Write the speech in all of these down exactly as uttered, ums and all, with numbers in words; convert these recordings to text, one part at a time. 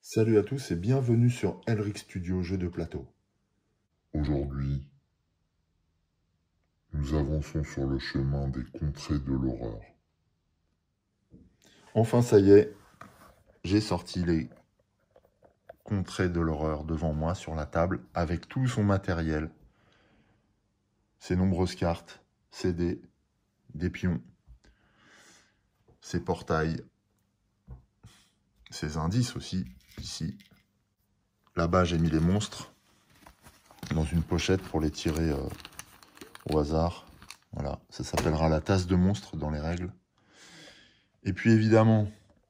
Salut à tous et bienvenue sur Elric Studio Jeux de plateau. Aujourd'hui, nous avançons sur le chemin des contrées de l'horreur. Enfin ça y est, j'ai sorti les contrées de l'horreur devant moi sur la table avec tout son matériel. Ses nombreuses cartes, ses dés, des pions, ses portails, ses indices aussi, ici. Là-bas j'ai mis les monstres dans une pochette pour les tirer euh, au hasard. Voilà, ça s'appellera la tasse de monstres dans les règles. Et puis évidemment,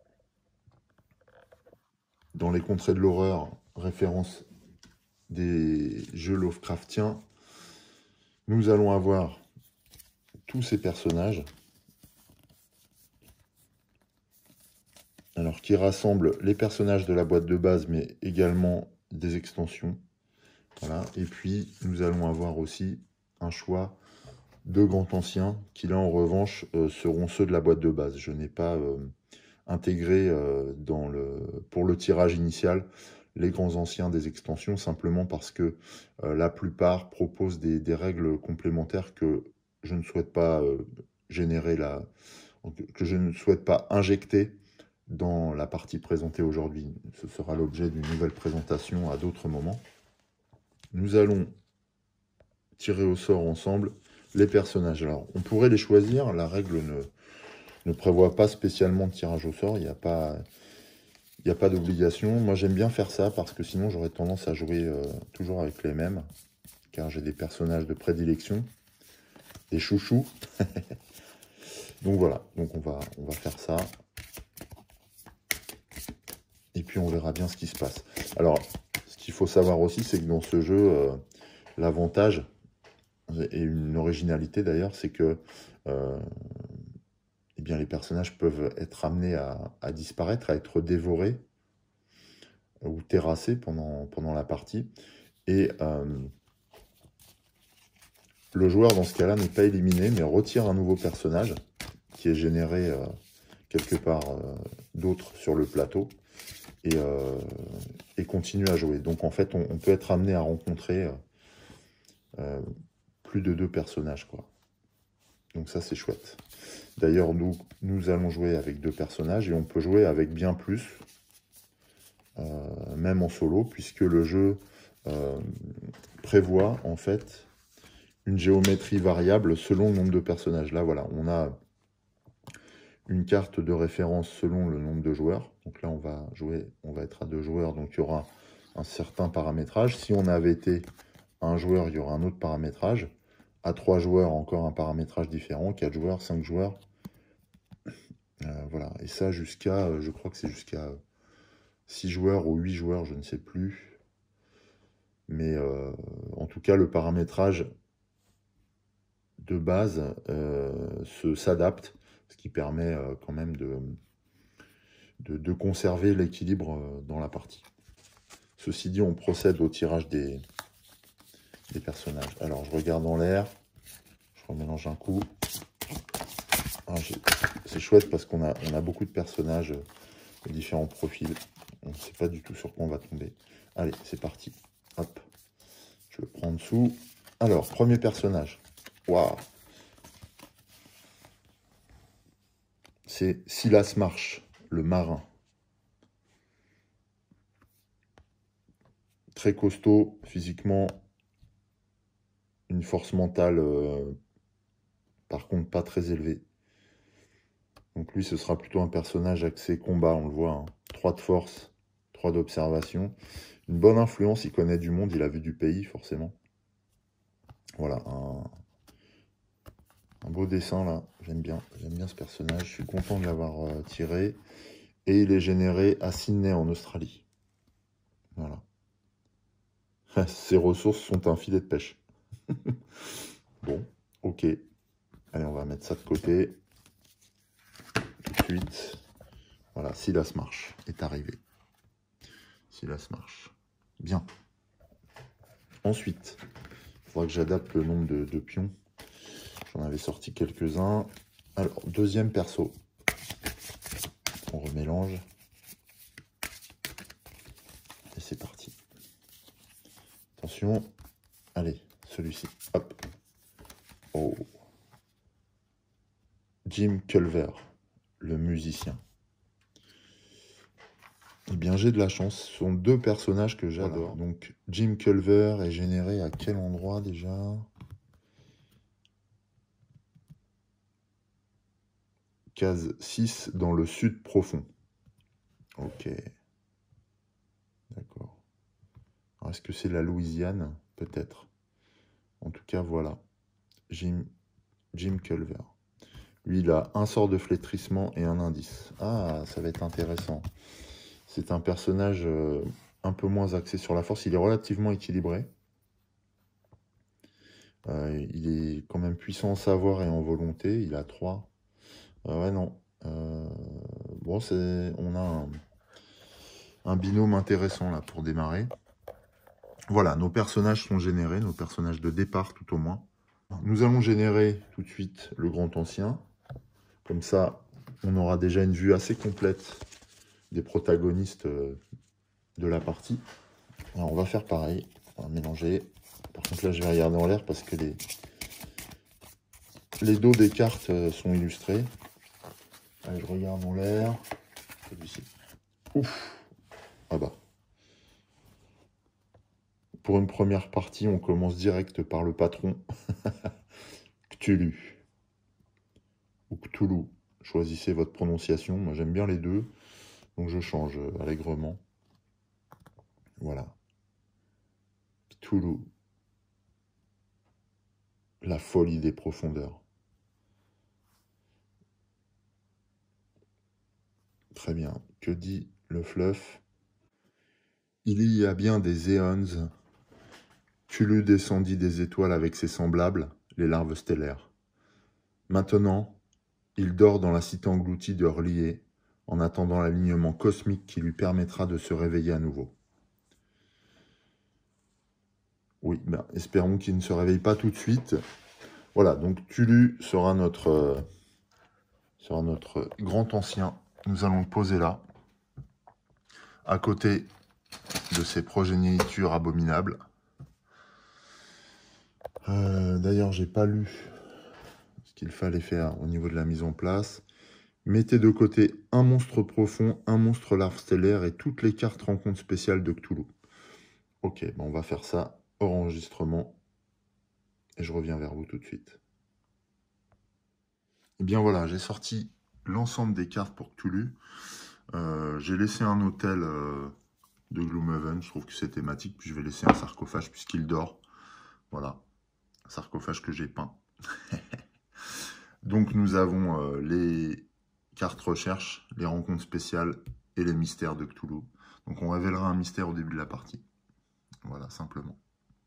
dans les contrées de l'horreur, référence des jeux Lovecraftiens, nous allons avoir tous ces personnages, alors qui rassemblent les personnages de la boîte de base, mais également des extensions. Voilà. Et puis, nous allons avoir aussi un choix de grands anciens, qui là, en revanche, euh, seront ceux de la boîte de base. Je n'ai pas euh, intégré euh, dans le, pour le tirage initial les grands anciens des extensions, simplement parce que euh, la plupart proposent des, des règles complémentaires que je ne souhaite pas euh, générer, la, que je ne souhaite pas injecter dans la partie présentée aujourd'hui. Ce sera l'objet d'une nouvelle présentation à d'autres moments. Nous allons tirer au sort ensemble les personnages. Alors, on pourrait les choisir, la règle ne, ne prévoit pas spécialement de tirage au sort, il n'y a pas... Il n'y a pas d'obligation. Moi, j'aime bien faire ça parce que sinon, j'aurais tendance à jouer euh, toujours avec les mêmes. Car j'ai des personnages de prédilection. Des chouchous. Donc voilà. Donc on va, on va faire ça. Et puis, on verra bien ce qui se passe. Alors, ce qu'il faut savoir aussi, c'est que dans ce jeu, euh, l'avantage, et une originalité d'ailleurs, c'est que euh, eh bien, les personnages peuvent être amenés à, à disparaître, à être dévorés ou terrassés pendant, pendant la partie. Et euh, le joueur, dans ce cas-là, n'est pas éliminé, mais retire un nouveau personnage qui est généré euh, quelque part euh, d'autre sur le plateau et, euh, et continue à jouer. Donc, en fait, on, on peut être amené à rencontrer euh, plus de deux personnages, quoi. Donc ça, c'est chouette. D'ailleurs, nous, nous allons jouer avec deux personnages et on peut jouer avec bien plus, euh, même en solo, puisque le jeu euh, prévoit, en fait, une géométrie variable selon le nombre de personnages. Là, voilà, on a une carte de référence selon le nombre de joueurs. Donc là, on va jouer, on va être à deux joueurs, donc il y aura un certain paramétrage. Si on avait été un joueur, il y aura un autre paramétrage. À trois joueurs, encore un paramétrage différent. Quatre joueurs, cinq joueurs. Euh, voilà, et ça jusqu'à, euh, je crois que c'est jusqu'à six joueurs ou huit joueurs, je ne sais plus. Mais euh, en tout cas, le paramétrage de base euh, se s'adapte, ce qui permet euh, quand même de, de, de conserver l'équilibre euh, dans la partie. Ceci dit, on procède au tirage des, des personnages. Alors, je regarde en l'air, je remélange un coup. Ah, c'est chouette parce qu'on a, on a beaucoup de personnages de différents profils. On ne sait pas du tout sur quoi on va tomber. Allez, c'est parti. Hop, je le prends en dessous. Alors, premier personnage. Waouh! C'est Silas Marsh, le marin. Très costaud, physiquement. Une force mentale, euh, par contre, pas très élevée. Donc lui, ce sera plutôt un personnage axé combat, on le voit. Hein. trois de force, trois d'observation. Une bonne influence, il connaît du monde, il a vu du pays, forcément. Voilà, un, un beau dessin, là. J'aime bien, j'aime bien ce personnage. Je suis content de l'avoir euh, tiré. Et il est généré à Sydney, en Australie. Voilà. Ses ressources sont un filet de pêche. Bon, ok. Allez, on va mettre ça de côté. Tout de suite. Voilà, Silas Marsh est arrivé. Silas Marsh. Bien. Ensuite, il faudra que j'adapte le nombre de, de pions. J'en avais sorti quelques-uns. Alors, deuxième perso. On remélange. c'est parti. Attention. Allez, celui-ci. Hop. Oh. Jim Culver, le musicien. Eh bien, j'ai de la chance. Ce sont deux personnages que j'adore. Voilà. Donc, Jim Culver est généré à quel endroit déjà? Case six, dans le sud profond. Ok. D'accord. Est-ce que c'est la Louisiane? Peut-être. En tout cas, voilà. Jim, Jim Culver. Lui, il a un sort de flétrissement et un indice. Ah, ça va être intéressant. C'est un personnage euh, un peu moins axé sur la force. Il est relativement équilibré. Euh, il est quand même puissant en savoir et en volonté. Il a trois. Euh, ouais, non. Euh, bon, c'est, on a un, un binôme intéressant là pour démarrer. Voilà, nos personnages sont générés, nos personnages de départ tout au moins. Nous allons générer tout de suite le grand ancien. Comme ça, on aura déjà une vue assez complète des protagonistes de la partie. Alors, on va faire pareil. On va mélanger. Par contre, là, je vais regarder en l'air parce que les, les dos des cartes sont illustrés. Allez, je regarde en l'air. Celui-ci. Ouf. Ah bah. Pour une première partie, on commence direct par le patron. Cthulhu. Ou Cthulhu. Choisissez votre prononciation. Moi, j'aime bien les deux. Donc, je change allègrement. Voilà. Cthulhu. La folie des profondeurs. Très bien. Que dit le fluff? Il y a bien des éons. Cthulhu descendit des étoiles avec ses semblables, les larves stellaires. Maintenant, il dort dans la cité engloutie de Hurlier, en attendant l'alignement cosmique qui lui permettra de se réveiller à nouveau. Oui, ben, espérons qu'il ne se réveille pas tout de suite. Voilà, donc Cthulhu sera notre, euh, sera notre grand ancien. Nous allons le poser là, à côté de ses progénitures abominables. Euh, D'ailleurs, j'ai pas lu ce qu'il fallait faire au niveau de la mise en place. Mettez de côté un monstre profond, un monstre larve stellaire et toutes les cartes rencontres spéciales de Cthulhu. Ok, ben on va faire ça hors enregistrement. Et je reviens vers vous tout de suite. Et bien voilà, j'ai sorti l'ensemble des cartes pour Cthulhu. Euh, j'ai laissé un hôtel euh, de Gloomhaven. Je trouve que c'est thématique. Puis je vais laisser un sarcophage puisqu'il dort. Voilà, un sarcophage que j'ai peint. Donc nous avons euh, les cartes recherche, les rencontres spéciales et les mystères de Cthulhu. Donc on révélera un mystère au début de la partie. Voilà, simplement.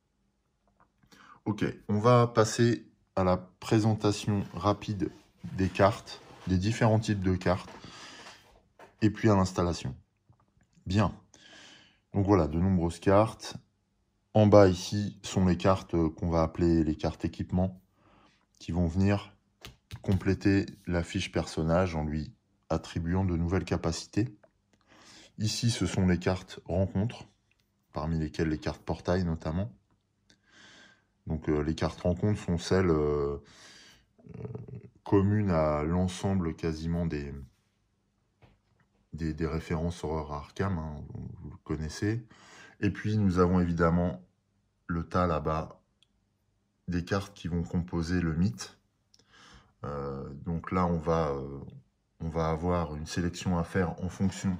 Ok, on va passer à la présentation rapide des cartes, des différents types de cartes, et puis à l'installation. Bien. Donc voilà, de nombreuses cartes. En bas ici sont les cartes qu'on va appeler les cartes équipement, qui vont venir compléter la fiche personnage en lui attribuant de nouvelles capacités. Ici, ce sont les cartes rencontres, parmi lesquelles les cartes portail notamment. Donc euh, les cartes rencontres sont celles euh, euh, communes à l'ensemble quasiment des, des, des références horreur Arkham, hein, vous le connaissez. Et puis nous avons évidemment le tas là-bas des cartes qui vont composer le mythe. Euh, donc là, on va, euh, on va avoir une sélection à faire en fonction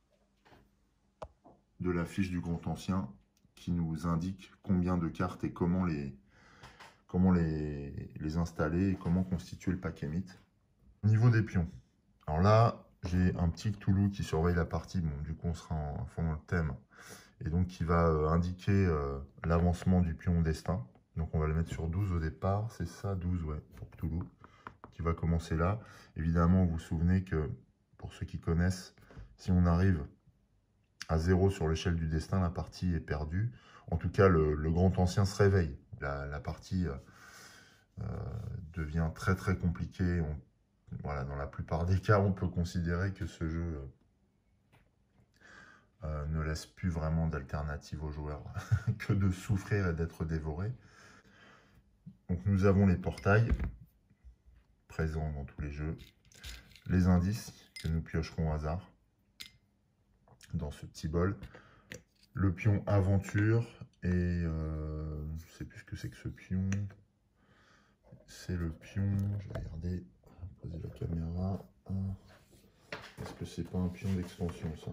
de la fiche du grand ancien qui nous indique combien de cartes et comment les, comment les, les installer et comment constituer le paquet mythe. Au niveau des pions, alors là, j'ai un petit Cthulhu qui surveille la partie, bon, du coup on sera en fond dans le thème, et donc qui va euh, indiquer euh, l'avancement du pion destin. Donc on va le mettre sur douze au départ, c'est ça, douze, ouais, pour Cthulhu, qui va commencer là. Évidemment, vous vous souvenez que, pour ceux qui connaissent, si on arrive à zéro sur l'échelle du destin, la partie est perdue. En tout cas, le, le grand ancien se réveille. La, la partie euh, euh, devient très très compliquée. On, voilà, dans la plupart des cas, on peut considérer que ce jeu euh, ne laisse plus vraiment d'alternative aux joueurs que de souffrir et d'être dévoré. Donc nous avons les portails présents dans tous les jeux, les indices que nous piocherons au hasard dans ce petit bol, le pion aventure et euh, je ne sais plus ce que c'est que ce pion. C'est le pion, je vais regarder, poser la caméra. Est-ce que c'est pas un pion d'extension ça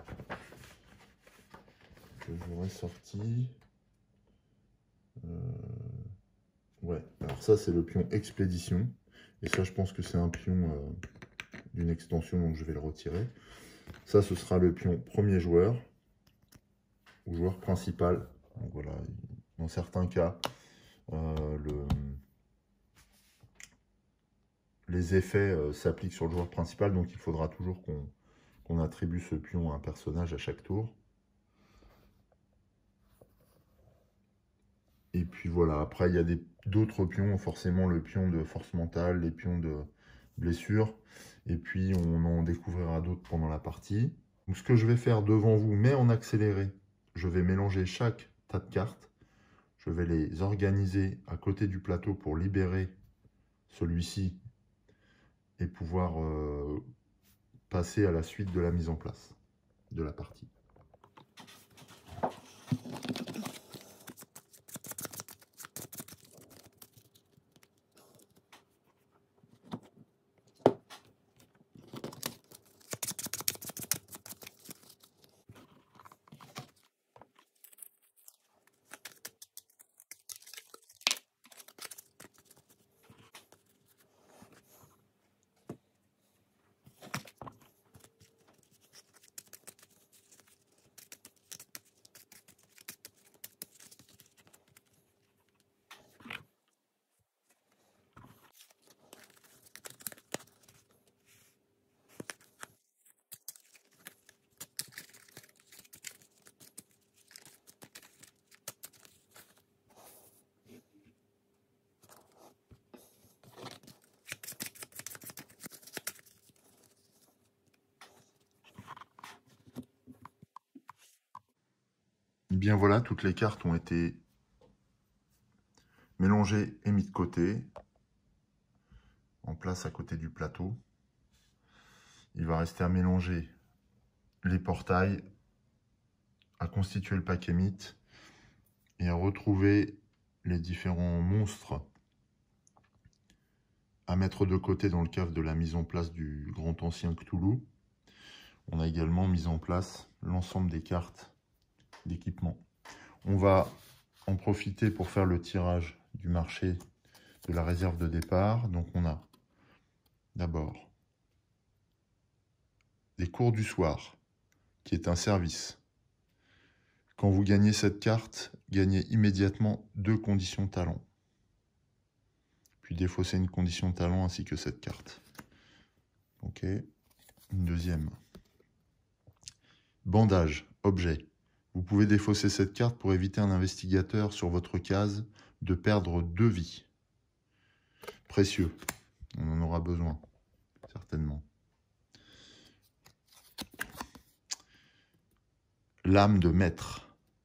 que j'aurais sorti? euh... Ouais, alors ça c'est le pion expédition. Et ça je pense que c'est un pion euh, d'une extension, donc je vais le retirer. Ça ce sera le pion premier joueur ou joueur principal. Donc voilà, dans certains cas, euh, le... les effets euh, s'appliquent sur le joueur principal, donc il faudra toujours qu'on qu'on attribue ce pion à un personnage à chaque tour. Et puis voilà, après il y a d'autres pions, forcément le pion de force mentale, les pions de blessure, et puis on en découvrira d'autres pendant la partie. Donc ce que je vais faire devant vous, mais en accéléré, je vais mélanger chaque tas de cartes, je vais les organiser à côté du plateau pour libérer celui-ci et pouvoir euh, passer à la suite de la mise en place de la partie. Bien voilà, toutes les cartes ont été mélangées et mises de côté, en place à côté du plateau. Il va rester à mélanger les portails, à constituer le paquet mythe et à retrouver les différents monstres à mettre de côté dans le cadre de la mise en place du grand ancien Cthulhu. On a également mis en place l'ensemble des cartes d'équipement. On va en profiter pour faire le tirage du marché de la réserve de départ. Donc on a d'abord des cours du soir, qui est un service. Quand vous gagnez cette carte, gagnez immédiatement deux conditions talent. Puis défaussez une condition talent ainsi que cette carte. Ok. Une deuxième. Bandage, objet. Vous pouvez défausser cette carte pour éviter un investigateur sur votre case de perdre deux vies. Précieux. On en aura besoin, certainement. Lame de maître.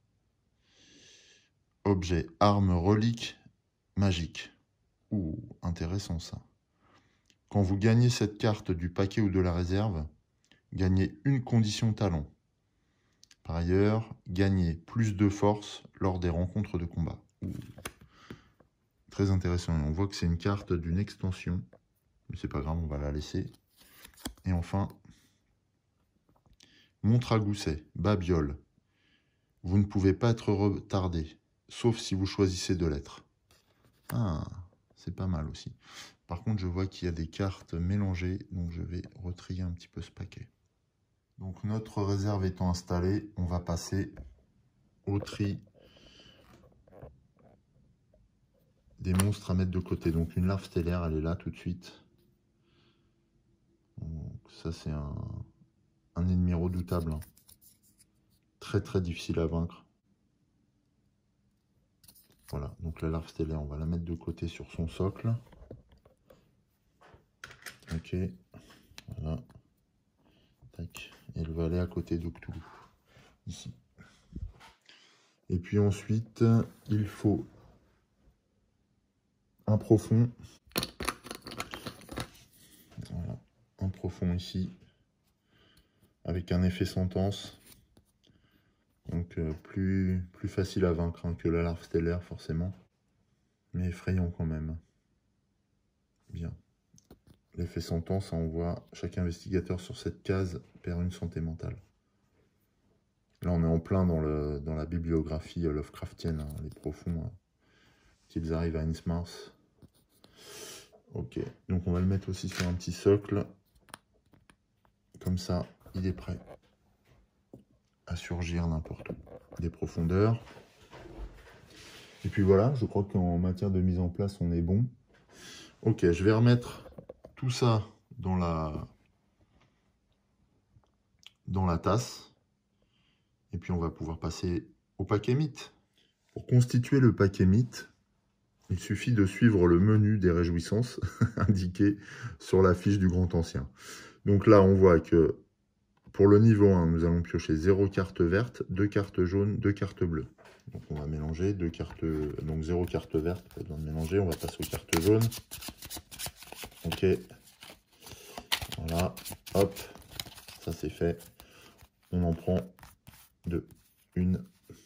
Objet, arme, relique, magique. Ouh, intéressant ça. Quand vous gagnez cette carte du paquet ou de la réserve, gagnez une condition talent. Par ailleurs, gagnez plus de force lors des rencontres de combat. Ouh. Très intéressant. On voit que c'est une carte d'une extension. Mais c'est pas grave, on va la laisser. Et enfin, montre à gousset, babiole. Vous ne pouvez pas être retardé, sauf si vous choisissez de l'être. Ah, c'est pas mal aussi. Par contre, je vois qu'il y a des cartes mélangées, donc je vais retrier un petit peu ce paquet. Donc notre réserve étant installée, on va passer au tri des monstres à mettre de côté. Donc une larve stellaire, elle est là tout de suite. Donc ça c'est un, un ennemi redoutable. Hein. Très très difficile à vaincre. Voilà, donc la larve stellaire, on va la mettre de côté sur son socle. Ok, voilà. Tac. Elle va aller à côté de Cthulhu. ici. Et puis ensuite, il faut un profond. Voilà, un profond ici, avec un effet sentence. Donc euh, plus, plus facile à vaincre hein, que la larve stellaire forcément. Mais effrayant quand même. Bien. L'effet sentence, on voit chaque investigateur sur cette case perd une santé mentale. Là, on est en plein dans, le, dans la bibliographie Lovecraftienne, hein, les profonds, hein, qu'ils arrivent à Innsmouth. Ok, donc on va le mettre aussi sur un petit socle. Comme ça, il est prêt à surgir n'importe où. Des profondeurs. Et puis voilà, je crois qu'en matière de mise en place, on est bon. Ok, je vais remettre tout ça dans la, dans la tasse. Et puis on va pouvoir passer au paquet mythe. Pour constituer le paquet mythe, il suffit de suivre le menu des réjouissances indiqué sur la fiche du Grand Ancien. Donc là, on voit que pour le niveau un, nous allons piocher zéro carte verte, deux cartes jaunes, deux cartes bleues. Donc on va mélanger deux cartes, donc zéro carte verte, pas besoin de mélanger, on va passer aux cartes jaunes. Ok, voilà, hop, ça c'est fait. On en prend deux, une,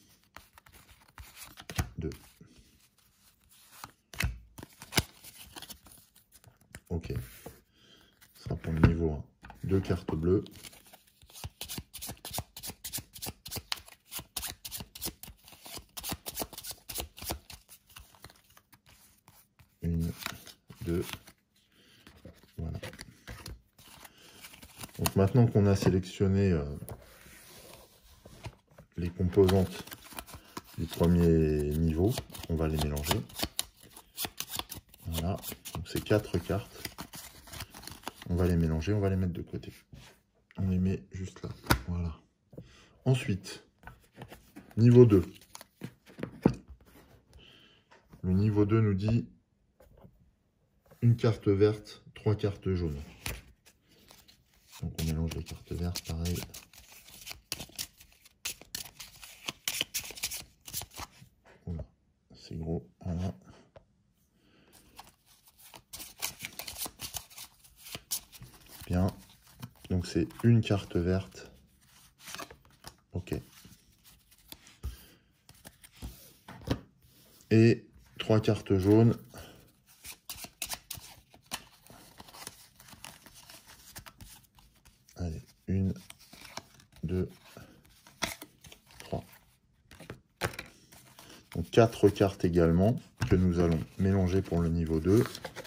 deux. Ok, ce sera pour le niveau un, deux cartes bleues. Une, deux, voilà. Donc maintenant qu'on a sélectionné euh, les composantes du premier niveau, on va les mélanger. Voilà, donc c'est quatre cartes. On va les mélanger, on va les mettre de côté. On les met juste là, voilà. Ensuite, niveau deux. Le niveau deux nous dit une carte verte, trois cartes jaunes. Donc on mélange les cartes vertes, pareil. Voilà, c'est gros, voilà. Bien, donc c'est une carte verte. Ok. Et trois cartes jaunes. Allez, une, deux, trois. Donc quatre cartes également que nous allons mélanger pour le niveau deux.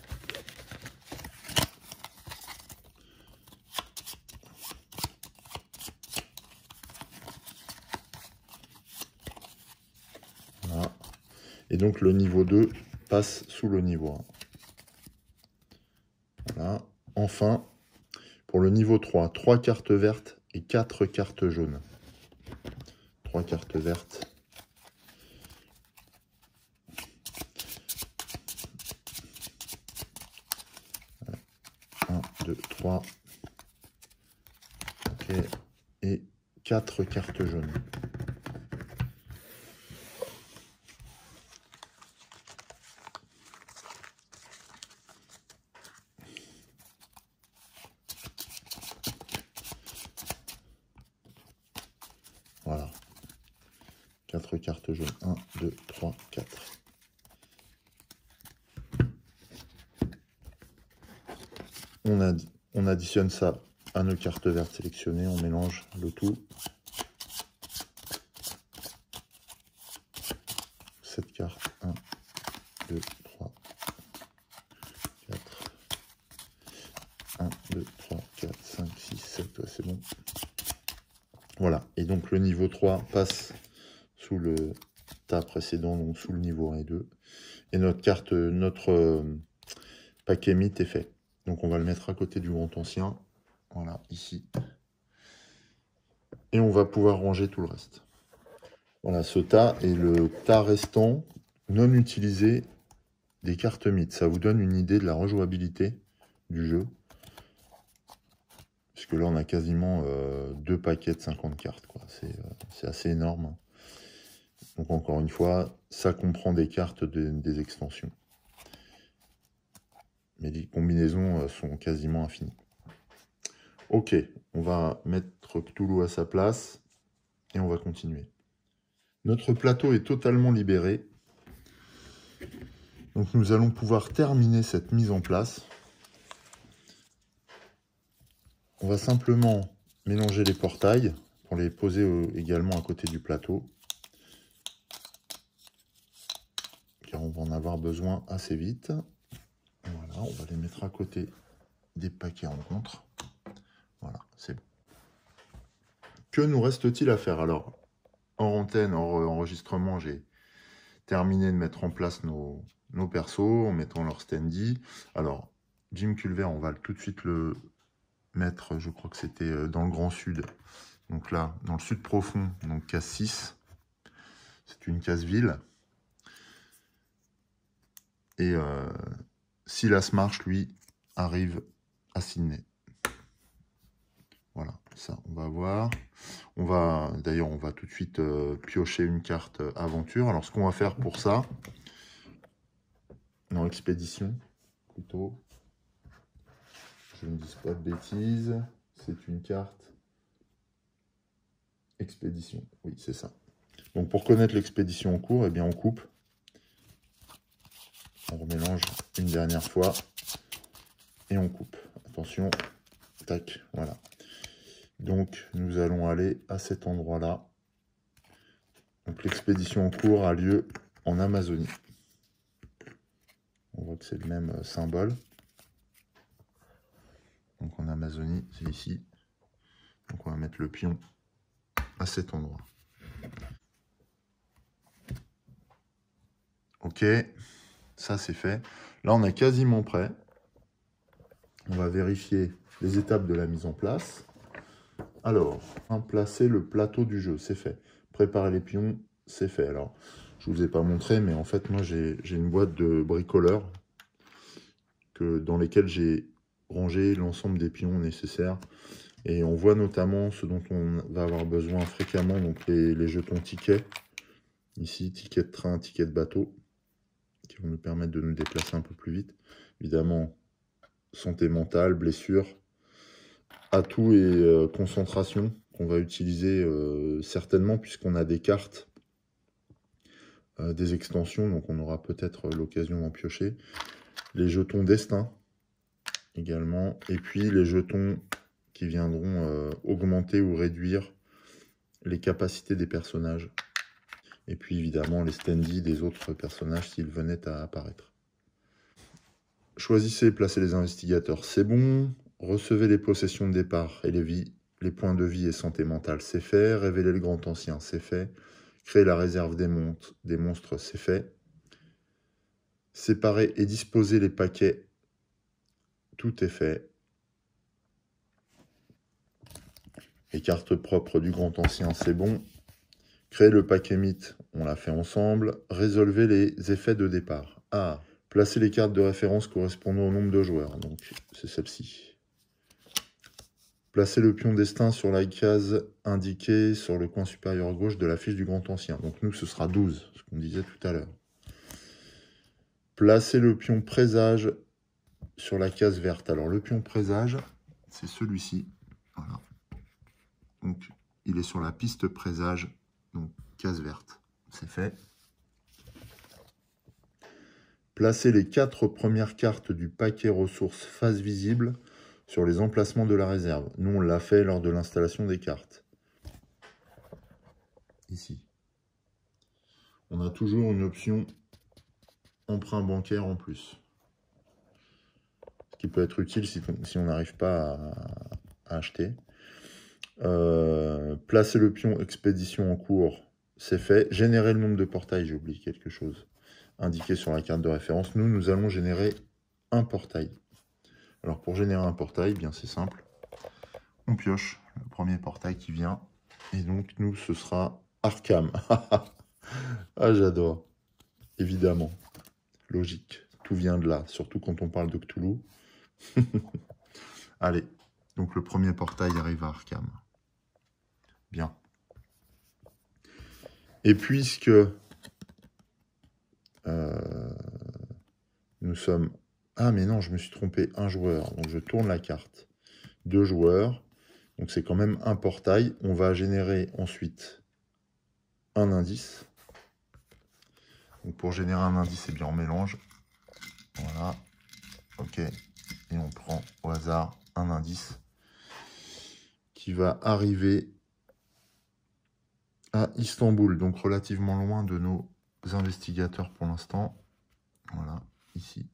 Voilà. Et donc le niveau deux passe sous le niveau un. Voilà. Enfin, pour le niveau trois, trois cartes vertes et quatre cartes jaunes. trois cartes vertes. un, deux, trois. Ok. Et quatre cartes jaunes. Voilà. quatre cartes jaunes. un, deux, trois, quatre. On, add on additionne ça à nos cartes vertes sélectionnées. On mélange le tout. sept cartes. un, deux, trois, quatre. un, deux, trois, quatre, cinq, six, sept. Ouais, c'est bon. Voilà, et donc le niveau trois passe sous le tas précédent, donc sous le niveau un et deux. Et notre carte, notre euh, paquet mythe est fait. Donc on va le mettre à côté du Grand Ancien, voilà, ici. Et on va pouvoir ranger tout le reste. Voilà, ce tas est le tas restant non utilisé des cartes mythes. Ça vous donne une idée de la rejouabilité du jeu. Puisque là, on a quasiment euh, deux paquets de cinquante cartes, quoi. C'est... Euh... c'est assez énorme. Donc encore une fois, ça comprend des cartes de, des extensions. Mais les combinaisons sont quasiment infinies. Ok, on va mettre Cthulhu à sa place et on va continuer. Notre plateau est totalement libéré. Donc nous allons pouvoir terminer cette mise en place. On va simplement mélanger les portails pour les poser également à côté du plateau. Car on va en avoir besoin assez vite. Voilà, on va les mettre à côté des paquets rencontres. Voilà, c'est bon. Que nous reste-t-il à faire? Alors, en antenne, en enregistrement, j'ai terminé de mettre en place nos, nos persos en mettant leur standy. Alors, Jim Culver, on va tout de suite le mettre, je crois que c'était dans le Grand Sud. Donc là, dans le sud profond, donc case six. C'est une case ville. Et euh, Silas Marsh, lui, arrive à Sydney. Voilà, ça, on va voir. On va, d'ailleurs, on va tout de suite euh, piocher une carte euh, aventure. Alors, ce qu'on va faire pour ça, non, expédition, plutôt. Je ne dis pas de bêtises. C'est une carte expédition. Oui, c'est ça. Donc, pour connaître l'expédition en cours, eh bien, on coupe. On remélange une dernière fois. Et on coupe. Attention. Tac, voilà. Donc, nous allons aller à cet endroit-là. Donc, l'expédition en cours a lieu en Amazonie. On voit que c'est le même symbole. Donc, en Amazonie, c'est ici. Donc, on va mettre le pion à cet endroit. Ok, ça c'est fait. Là, on est quasiment prêt. On va vérifier les étapes de la mise en place. Alors, placer le plateau du jeu, c'est fait. Préparer les pions, c'est fait. Alors, je ne vous ai pas montré, mais en fait, moi, j'ai une boîte de bricoleurs que, dans lesquelles j'ai rangé l'ensemble des pions nécessaires. Et on voit notamment ce dont on va avoir besoin fréquemment, donc les, les jetons tickets. Ici, ticket de train, ticket de bateau, qui vont nous permettre de nous déplacer un peu plus vite. Évidemment, santé mentale, blessure, atout et euh, concentration qu'on va utiliser euh, certainement puisqu'on a des cartes, euh, des extensions, donc on aura peut-être l'occasion d'en piocher. Les jetons destin également, et puis les jetons qui viendront euh, augmenter ou réduire les capacités des personnages. Et puis évidemment les standees des autres personnages s'ils venaient à apparaître. Choisissez et placez les investigateurs, c'est bon. Recevez les possessions de départ et les, vies, les points de vie et santé mentale, c'est fait. Révélez le grand ancien, c'est fait. Créer la réserve des, monstres, des monstres, c'est fait. Séparer et disposer les paquets, tout est fait. Les cartes propres du grand ancien, c'est bon. Créer le paquet mythe, on l'a fait ensemble. Résolvez les effets de départ. Ah, placer les cartes de référence correspondant au nombre de joueurs, donc c'est celle-ci. Placez le pion destin sur la case indiquée sur le coin supérieur gauche de la fiche du grand ancien. Donc nous, ce sera douze, ce qu'on disait tout à l'heure. Placez le pion présage sur la case verte. Alors le pion présage, c'est celui-ci. Voilà. Donc il est sur la piste présage, donc case verte. C'est fait. Placez les quatre premières cartes du paquet ressources face visible sur les emplacements de la réserve. Nous, on l'a fait lors de l'installation des cartes. Ici. On a toujours une option emprunt bancaire en plus. Ce qui peut être utile si, si on n'arrive pas à, à acheter. Euh, placer le pion expédition en cours, c'est fait. Générer le nombre de portails, j'ai oublié quelque chose. Indiqué sur la carte de référence. Nous, nous allons générer un portail. Alors pour générer un portail, bien c'est simple. On pioche le premier portail qui vient. Et donc nous, ce sera Arkham. Ah, j'adore. Évidemment. Logique. Tout vient de là. Surtout quand on parle de Cthulhu. Allez. Donc le premier portail arrive à Arkham. Bien. Et puisque euh, nous sommes... Ah, mais non, je me suis trompé, un joueur. Donc, je tourne la carte. Deux joueurs. Donc, c'est quand même un portail. On va générer ensuite un indice. Donc, pour générer un indice, eh bien, on mélange. Voilà. OK. Et on prend au hasard un indice qui va arriver à Istanbul, donc relativement loin de nos investigateurs pour l'instant. Voilà, ici.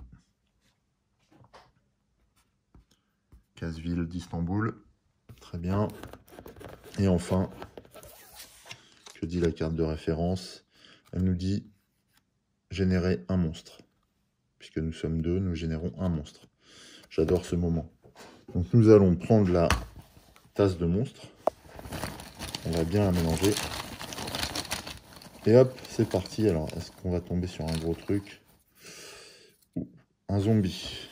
Casse-ville d'Istanbul. Très bien. Et enfin, que dit la carte de référence? Elle nous dit générer un monstre. Puisque nous sommes deux, nous générons un monstre. J'adore ce moment. Donc nous allons prendre la tasse de monstre. On va bien la mélanger. Et hop, c'est parti. Alors, est-ce qu'on va tomber sur un gros truc? Ouh, un zombie.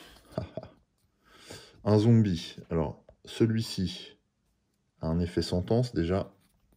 Un zombie. Alors, celui-ci a un effet sentence déjà.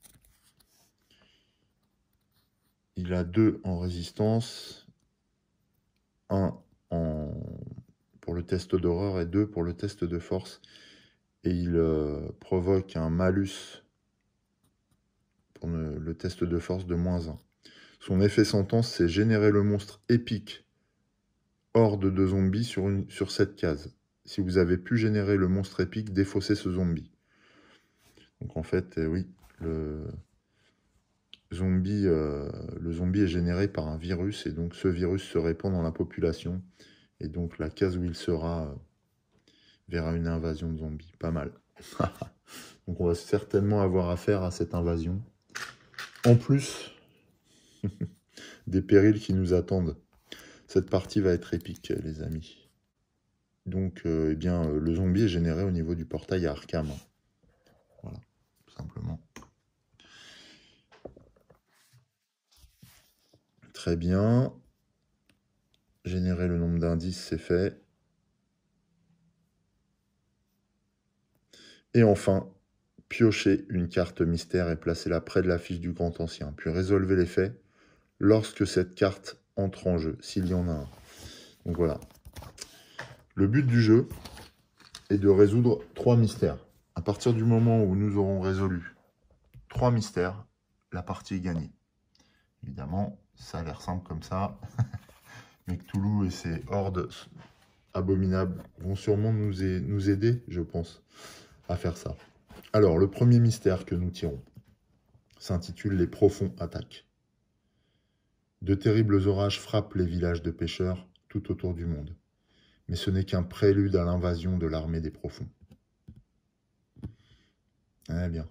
Il a deux en résistance. Un en... pour le test d'horreur et deux pour le test de force. Et il euh, provoque un malus pour le, le test de force de moins un. Son effet sentence, c'est générer le monstre épique horde de zombies sur, une, sur cette case. Si vous avez pu générer le monstre épique, défaussez ce zombie. Donc en fait, eh oui, le zombie, euh, le zombie est généré par un virus et donc ce virus se répand dans la population. Et donc la case où il sera euh, verra une invasion de zombies. Pas mal. Donc on va certainement avoir affaire à cette invasion. En plus des périls qui nous attendent. Cette partie va être épique, les amis. Donc, euh, eh bien, euh, le zombie est généré au niveau du portail à Arkham. Voilà, tout simplement. Très bien. Générer le nombre d'indices, c'est fait. Et enfin, piocher une carte mystère et placer-la près de la fiche du grand ancien. Puis résolvez les faits lorsque cette carte entre en jeu, s'il y en a un. Donc voilà. Le but du jeu est de résoudre trois mystères. À partir du moment où nous aurons résolu trois mystères, la partie est gagnée. Évidemment, ça a l'air simple comme ça. Mais Cthulhu et ses hordes abominables vont sûrement nous, nous aider, je pense, à faire ça. Alors, le premier mystère que nous tirons s'intitule « Les profonds attaquent ». De terribles orages frappent les villages de pêcheurs tout autour du monde. Mais ce n'est qu'un prélude à l'invasion de l'armée des profonds. Eh bien.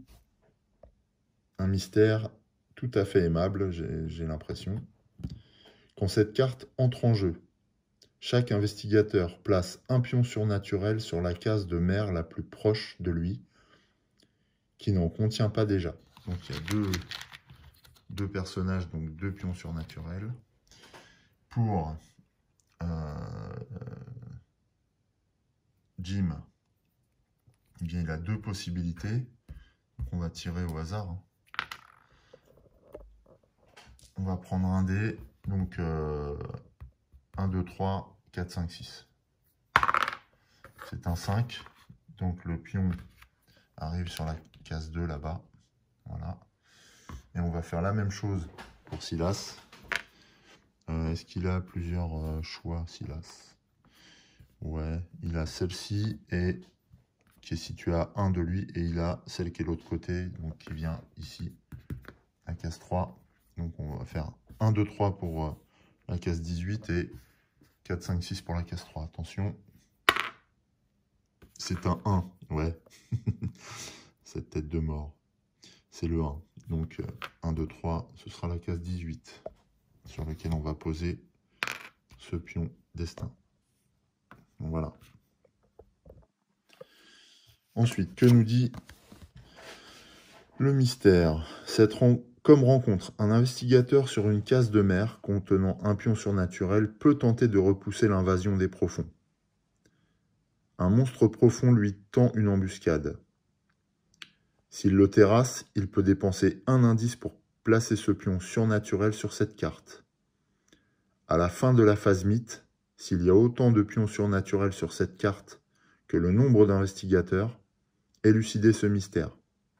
Un mystère tout à fait aimable, j'ai l'impression. Quand cette carte entre en jeu, chaque investigateur place un pion surnaturel sur la case de mer la plus proche de lui, qui n'en contient pas déjà. Donc il y a deux, deux personnages, donc deux pions surnaturels. Pour euh, Jim, eh bien, il a deux possibilités. Donc on va tirer au hasard. On va prendre un dé. Donc euh, un, deux, trois, quatre, cinq, six. C'est un cinq. Donc le pion arrive sur la case deux là-bas. Voilà. Et on va faire la même chose pour Silas. Euh, Est-ce qu'il a plusieurs euh, choix, Silas? Ouais, il a celle-ci et qui est située à un de lui. Et il a celle qui est de l'autre côté, donc qui vient ici, la case trois. Donc on va faire un, deux, trois pour euh, la case dix-huit et quatre, cinq, six pour la case trois. Attention. C'est un un, ouais. Cette tête de mort. C'est le un. Donc euh, un, deux, trois, ce sera la case dix-huit sur laquelle on va poser ce pion destin. Donc, voilà. Ensuite, que nous dit le mystère? Cette ren Comme rencontre, un investigateur sur une case de mer contenant un pion surnaturel peut tenter de repousser l'invasion des profonds. Un monstre profond lui tend une embuscade. S'il le terrasse, il peut dépenser un indice pour placez ce pion surnaturel sur cette carte. À la fin de la phase mythe, s'il y a autant de pions surnaturels sur cette carte que le nombre d'investigateurs, élucidez ce mystère.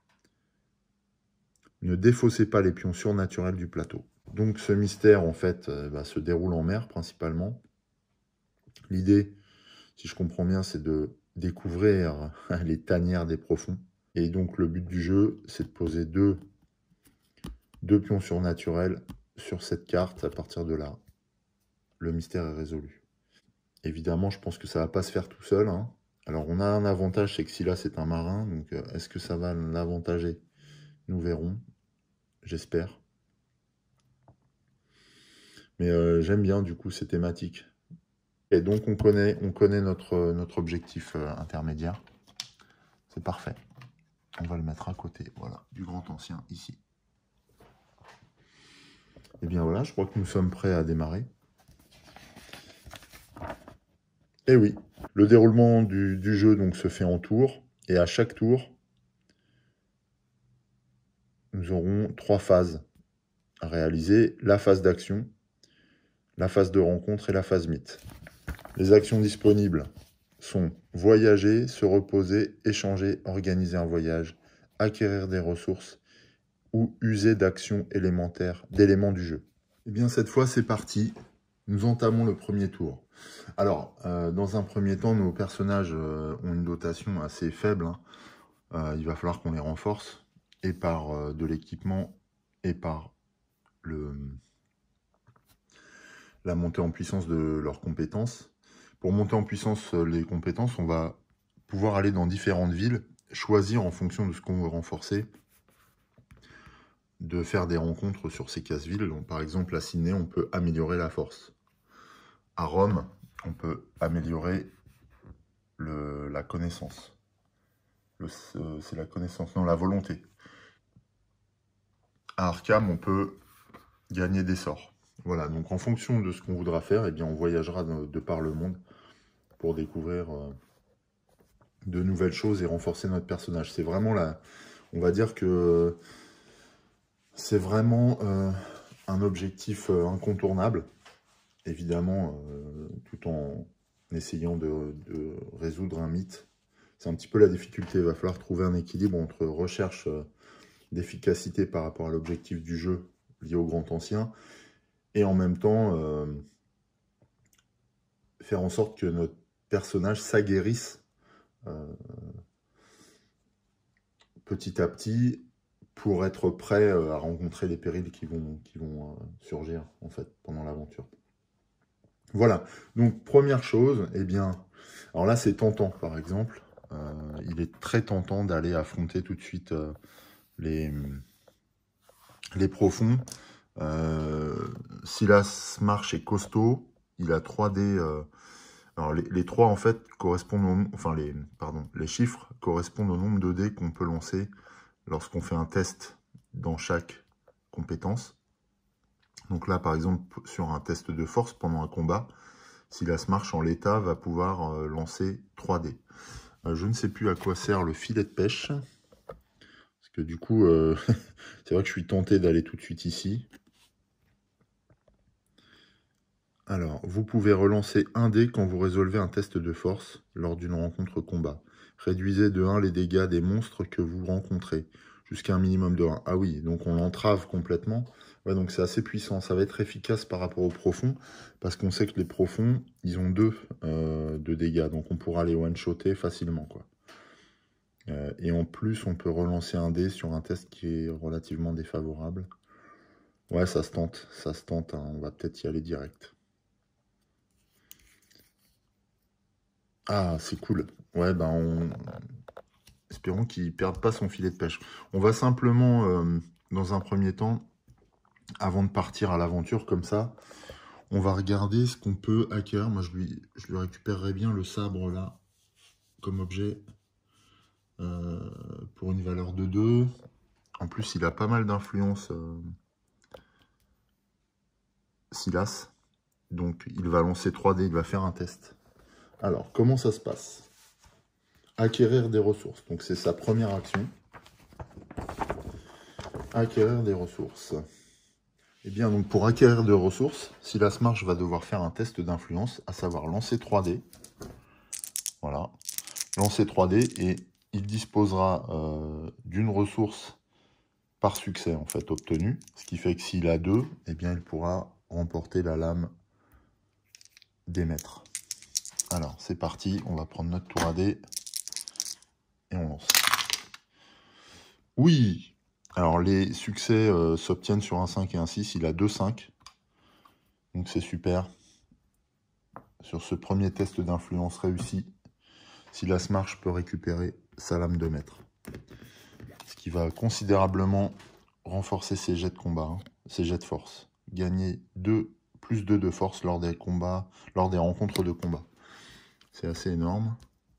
Ne défaussez pas les pions surnaturels du plateau. Donc ce mystère, en fait, euh, bah, se déroule en mer, principalement. L'idée, si je comprends bien, c'est de découvrir les tanières des profonds. Et donc le but du jeu, c'est de poser deux, deux pions surnaturels sur cette carte. À partir de là, le mystère est résolu. Évidemment, je pense que ça ne va pas se faire tout seul, hein. Alors on a un avantage, c'est que Silas c'est un marin. Donc euh, est-ce que ça va l'avantager? Nous verrons. J'espère. Mais euh, j'aime bien, du coup, ces thématiques. Et donc, on connaît, on connaît notre, notre objectif euh, intermédiaire. C'est parfait. On va le mettre à côté, voilà, du grand ancien, ici. Et bien voilà, je crois que nous sommes prêts à démarrer. Et oui, le déroulement du, du jeu donc, se fait en tour. Et à chaque tour, nous aurons trois phases à réaliser. La phase d'action, la phase de rencontre et la phase mythe. Les actions disponibles sont voyager, se reposer, échanger, organiser un voyage, acquérir des ressources ou user d'actions élémentaires, d'éléments du jeu. Et bien cette fois c'est parti, nous entamons le premier tour. Alors, euh, dans un premier temps, nos personnages euh, ont une dotation assez faible, hein. euh, il va falloir qu'on les renforce, et par euh, de l'équipement, et par le, la montée en puissance de leurs compétences. Pour monter en puissance les compétences, on va pouvoir aller dans différentes villes, choisir en fonction de ce qu'on veut renforcer, de faire des rencontres sur ces casse-villes. Donc, par exemple, à Sydney, on peut améliorer la force. À Rome, on peut améliorer le, la connaissance. C'est la connaissance, non, la volonté. À Arkham, on peut gagner des sorts. Voilà, donc en fonction de ce qu'on voudra faire, eh bien, on voyagera de, de par le monde pour découvrir euh, de nouvelles choses et renforcer notre personnage. C'est vraiment là, on va dire que c'est vraiment euh, un objectif euh, incontournable, évidemment, euh, tout en essayant de, de résoudre un mythe. C'est un petit peu la difficulté, il va falloir trouver un équilibre entre recherche euh, d'efficacité par rapport à l'objectif du jeu lié au grand ancien, et en même temps euh, faire en sorte que notre personnage s'aguerrisse euh, petit à petit pour être prêt euh, à rencontrer les périls qui vont, qui vont euh, surgir en fait pendant l'aventure. Voilà, donc première chose, eh bien, alors là c'est tentant par exemple, euh, il est très tentant d'aller affronter tout de suite euh, les, les profonds. Euh, Silas Marsh est costaud, il a trois dés. Euh, alors les, les trois en fait correspondent au, enfin les pardon les chiffres correspondent au nombre de dés qu'on peut lancer lorsqu'on fait un test dans chaque compétence. Donc là par exemple sur un test de force pendant un combat, Silas Marsh en l'état va pouvoir euh, lancer trois dés. Euh, je ne sais plus à quoi sert le filet de pêche, parce que du coup euh, c'est vrai que je suis tenté d'aller tout de suite ici. Alors, vous pouvez relancer un dé quand vous résolvez un test de force lors d'une rencontre combat. Réduisez de un les dégâts des monstres que vous rencontrez, jusqu'à un minimum de un. Ah oui, donc on l'entrave complètement. Ouais, donc c'est assez puissant. Ça va être efficace par rapport aux profonds, parce qu'on sait que les profonds, ils ont deux euh, de dégâts. Donc on pourra les one-shotter facilement, quoi. Euh, et en plus, on peut relancer un dé sur un test qui est relativement défavorable. Ouais, ça se tente. Ça se tente, hein. On va peut-être y aller direct. Ah, c'est cool. Ouais, ben on... espérons qu'il ne perde pas son filet de pêche. On va simplement, euh, dans un premier temps, avant de partir à l'aventure comme ça, on va regarder ce qu'on peut acquérir. Moi, je lui, je lui récupérerai bien le sabre là, comme objet, euh, pour une valeur de deux. En plus, il a pas mal d'influence, euh, Silas. Donc, il va lancer trois dés, il va faire un test. Alors, comment ça se passe? Acquérir des ressources. Donc, c'est sa première action. Acquérir des ressources. Eh bien, donc pour acquérir des ressources, Silas Marsh va devoir faire un test d'influence, à savoir lancer trois dés. Voilà. Lancer trois dés et il disposera euh, d'une ressource par succès en fait obtenue. Ce qui fait que s'il a deux, eh bien il pourra remporter la lame des maîtres. Alors, c'est parti. On va prendre notre tour à dés et on lance. Oui! Alors, les succès euh, s'obtiennent sur un cinq et un six. Il a deux cinq. Donc, c'est super. Sur ce premier test d'influence réussi, Silas Marsh peut récupérer sa lame de maître. Ce qui va considérablement renforcer ses jets de combat, hein, ses jets de force. Gagner deux, plus deux de force lors des combats, lors des rencontres de combat. C'est assez énorme.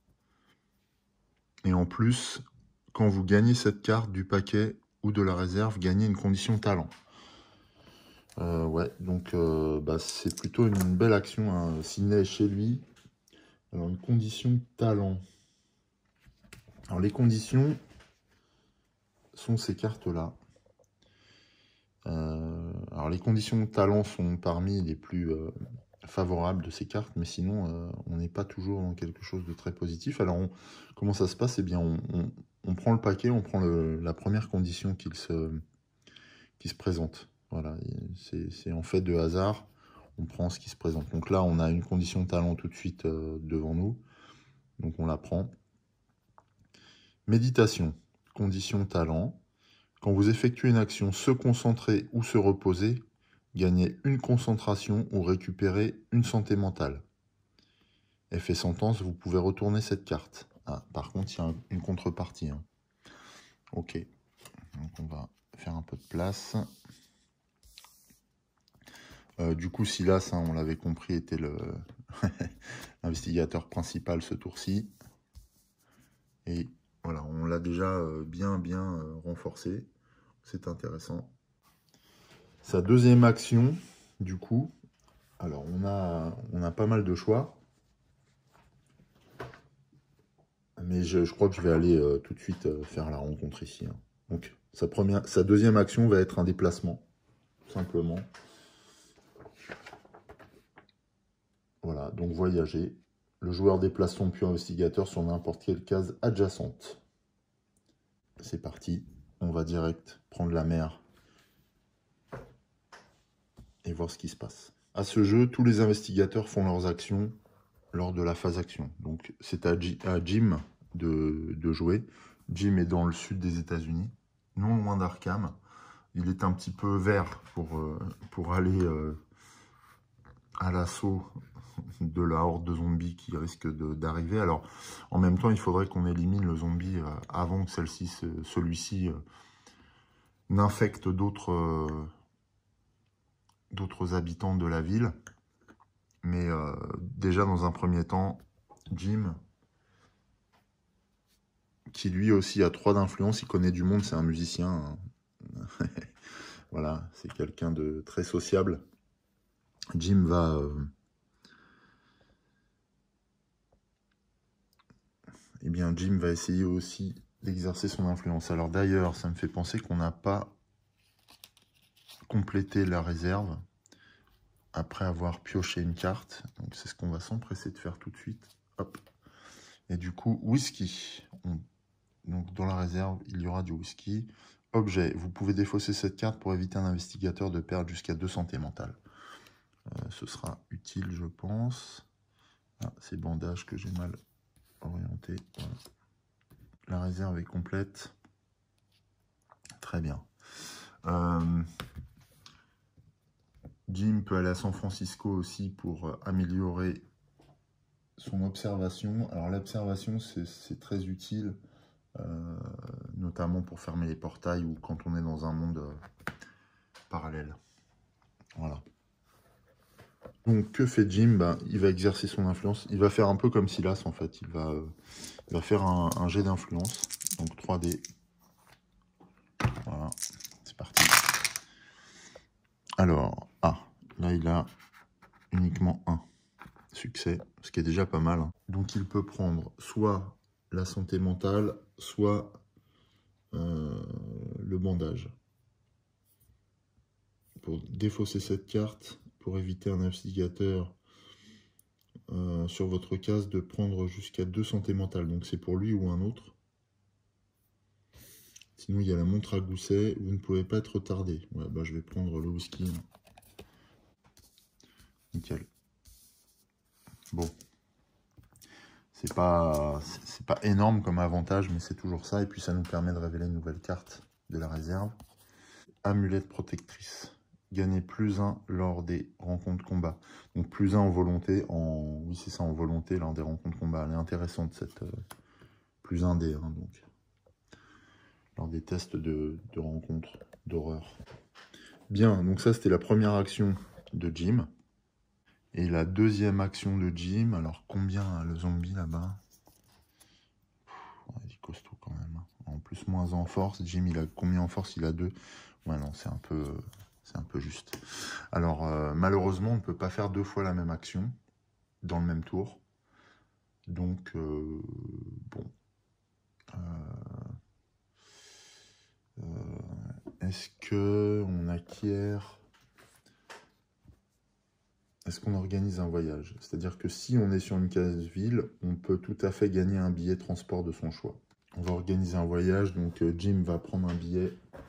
Et en plus, quand vous gagnez cette carte du paquet ou de la réserve, gagnez une condition talent. Euh, ouais, donc euh, bah, c'est plutôt une belle action. Hein. Sydney est chez lui. Alors, une condition talent. Alors, les conditions sont ces cartes-là. Euh, alors, les conditions de talent sont parmi les plus euh, favorables de ces cartes, mais sinon, euh, on n'est pas toujours dans quelque chose de très positif. Alors, on, comment ça se passe? Eh bien, on, on, on prend le paquet, on prend le, la première condition qu'il se, qui se présente. Voilà, c'est en fait de hasard, on prend ce qui se présente. Donc là, on a une condition de talent tout de suite euh, devant nous, donc on la prend. Méditation, condition talent. Quand vous effectuez une action, se concentrer ou se reposer, gagnez une concentration ou récupérer une santé mentale. Effet sentence, vous pouvez retourner cette carte. Ah, par contre, il y a un, une contrepartie. Hein. Ok, donc on va faire un peu de place. Euh, du coup, Silas, hein, on l'avait compris, était l'investigateur principal ce tour-ci. Et voilà, on l'a déjà euh, bien, bien euh, renforcé. C'est intéressant. Sa deuxième action, du coup, alors on a, on a pas mal de choix. Mais je, je crois que je vais aller euh, tout de suite euh, faire la rencontre ici. Hein. Donc, sa, première, sa deuxième action va être un déplacement, tout simplement. Voilà, donc voyager. Le joueur déplace son pion investigateur sur n'importe quelle case adjacente. C'est parti. On va direct prendre la mer et voir ce qui se passe. À ce jeu, tous les investigateurs font leurs actions lors de la phase action. Donc, c'est à, à Jim de, de jouer. Jim est dans le sud des États-Unis, non loin d'Arkham. Il est un petit peu vert pour, euh, pour aller euh, à l'assaut de la horde de zombies qui risque d'arriver. Alors, en même temps, il faudrait qu'on élimine le zombie euh, avant que celle-ci, celui-ci, euh, n'infecte d'autres euh, d'autres habitants de la ville. Mais euh, déjà, dans un premier temps, Jim, qui lui aussi a trois d'influence, il connaît du monde, c'est un musicien. Hein. Voilà, c'est quelqu'un de très sociable. Jim va... Euh, eh bien, Jim va essayer aussi d'exercer son influence. Alors d'ailleurs, ça me fait penser qu'on n'a pas complété la réserve après avoir pioché une carte. Donc c'est ce qu'on va s'empresser de faire tout de suite. Hop. Et du coup, whisky. On... Donc dans la réserve, il y aura du whisky. Objet. Vous pouvez défausser cette carte pour éviter un investigateur de perdre jusqu'à deux santé mentale. Euh, ce sera utile, je pense. Ah, c'est bandage que j'ai mal orienté. Voilà. La réserve est complète. Très bien. Euh, Jim peut aller à San Francisco aussi pour améliorer son observation. Alors l'observation, c'est très utile, euh, notamment pour fermer les portails ou quand on est dans un monde euh, parallèle. Voilà. Donc que fait Jim? Ben, il va exercer son influence. Il va faire un peu comme Silas en fait. Il va, euh, il va faire un, un jet d'influence. Donc trois dés. Voilà. C'est parti. Alors, ah, là il a uniquement un succès, ce qui est déjà pas mal. Donc il peut prendre soit la santé mentale, soit euh, le bandage. pour défausser cette carte, pour éviter un investigateur euh, sur votre case de prendre jusqu'à deux santé mentale. Donc c'est pour lui ou un autre. Sinon, il y a la montre à gousset. Vous ne pouvez pas être retardé. Ouais, bah, je vais prendre le whisky. Nickel. Bon. C'est pas, c'est pas énorme comme avantage, mais c'est toujours ça. Et puis, ça nous permet de révéler une nouvelle carte de la réserve. Amulette protectrice. Gagner plus un lors des rencontres combat. Donc, plus un en volonté. En... Oui, c'est ça, en volonté lors des rencontres combat. Elle est intéressante, cette euh, plus un dé. Hein, donc. Lors des tests de, de rencontres d'horreur. Bien, donc ça c'était la première action de Jim. Et la deuxième action de Jim, alors combien a le zombie là-bas? Il est costaud quand même. En plus, moins en force. Jim, il a combien en force? Il a deux. Ouais, non, c'est un peu, c'est un peu juste. Alors, euh, malheureusement, on ne peut pas faire deux fois la même action dans le même tour. Donc, euh, bon. Euh, Euh, Est-ce que on acquiert... Est-ce qu'on organise un voyage? C'est-à-dire que si on est sur une case ville, on peut tout à fait gagner un billet de transport de son choix. On va organiser un voyage, donc euh, Jim va prendre un billet,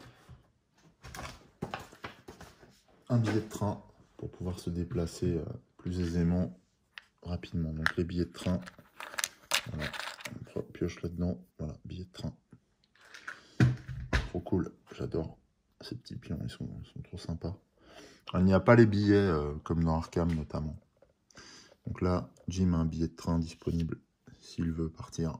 un billet de train pour pouvoir se déplacer euh, plus aisément, rapidement. Donc les billets de train, voilà, on pioche là-dedans, voilà, billets de train. Trop cool, j'adore ces petits pions, ils sont, ils sont trop sympas. Il n'y a pas les billets euh, comme dans Arkham notamment. Donc là, Jim a un billet de train disponible s'il veut partir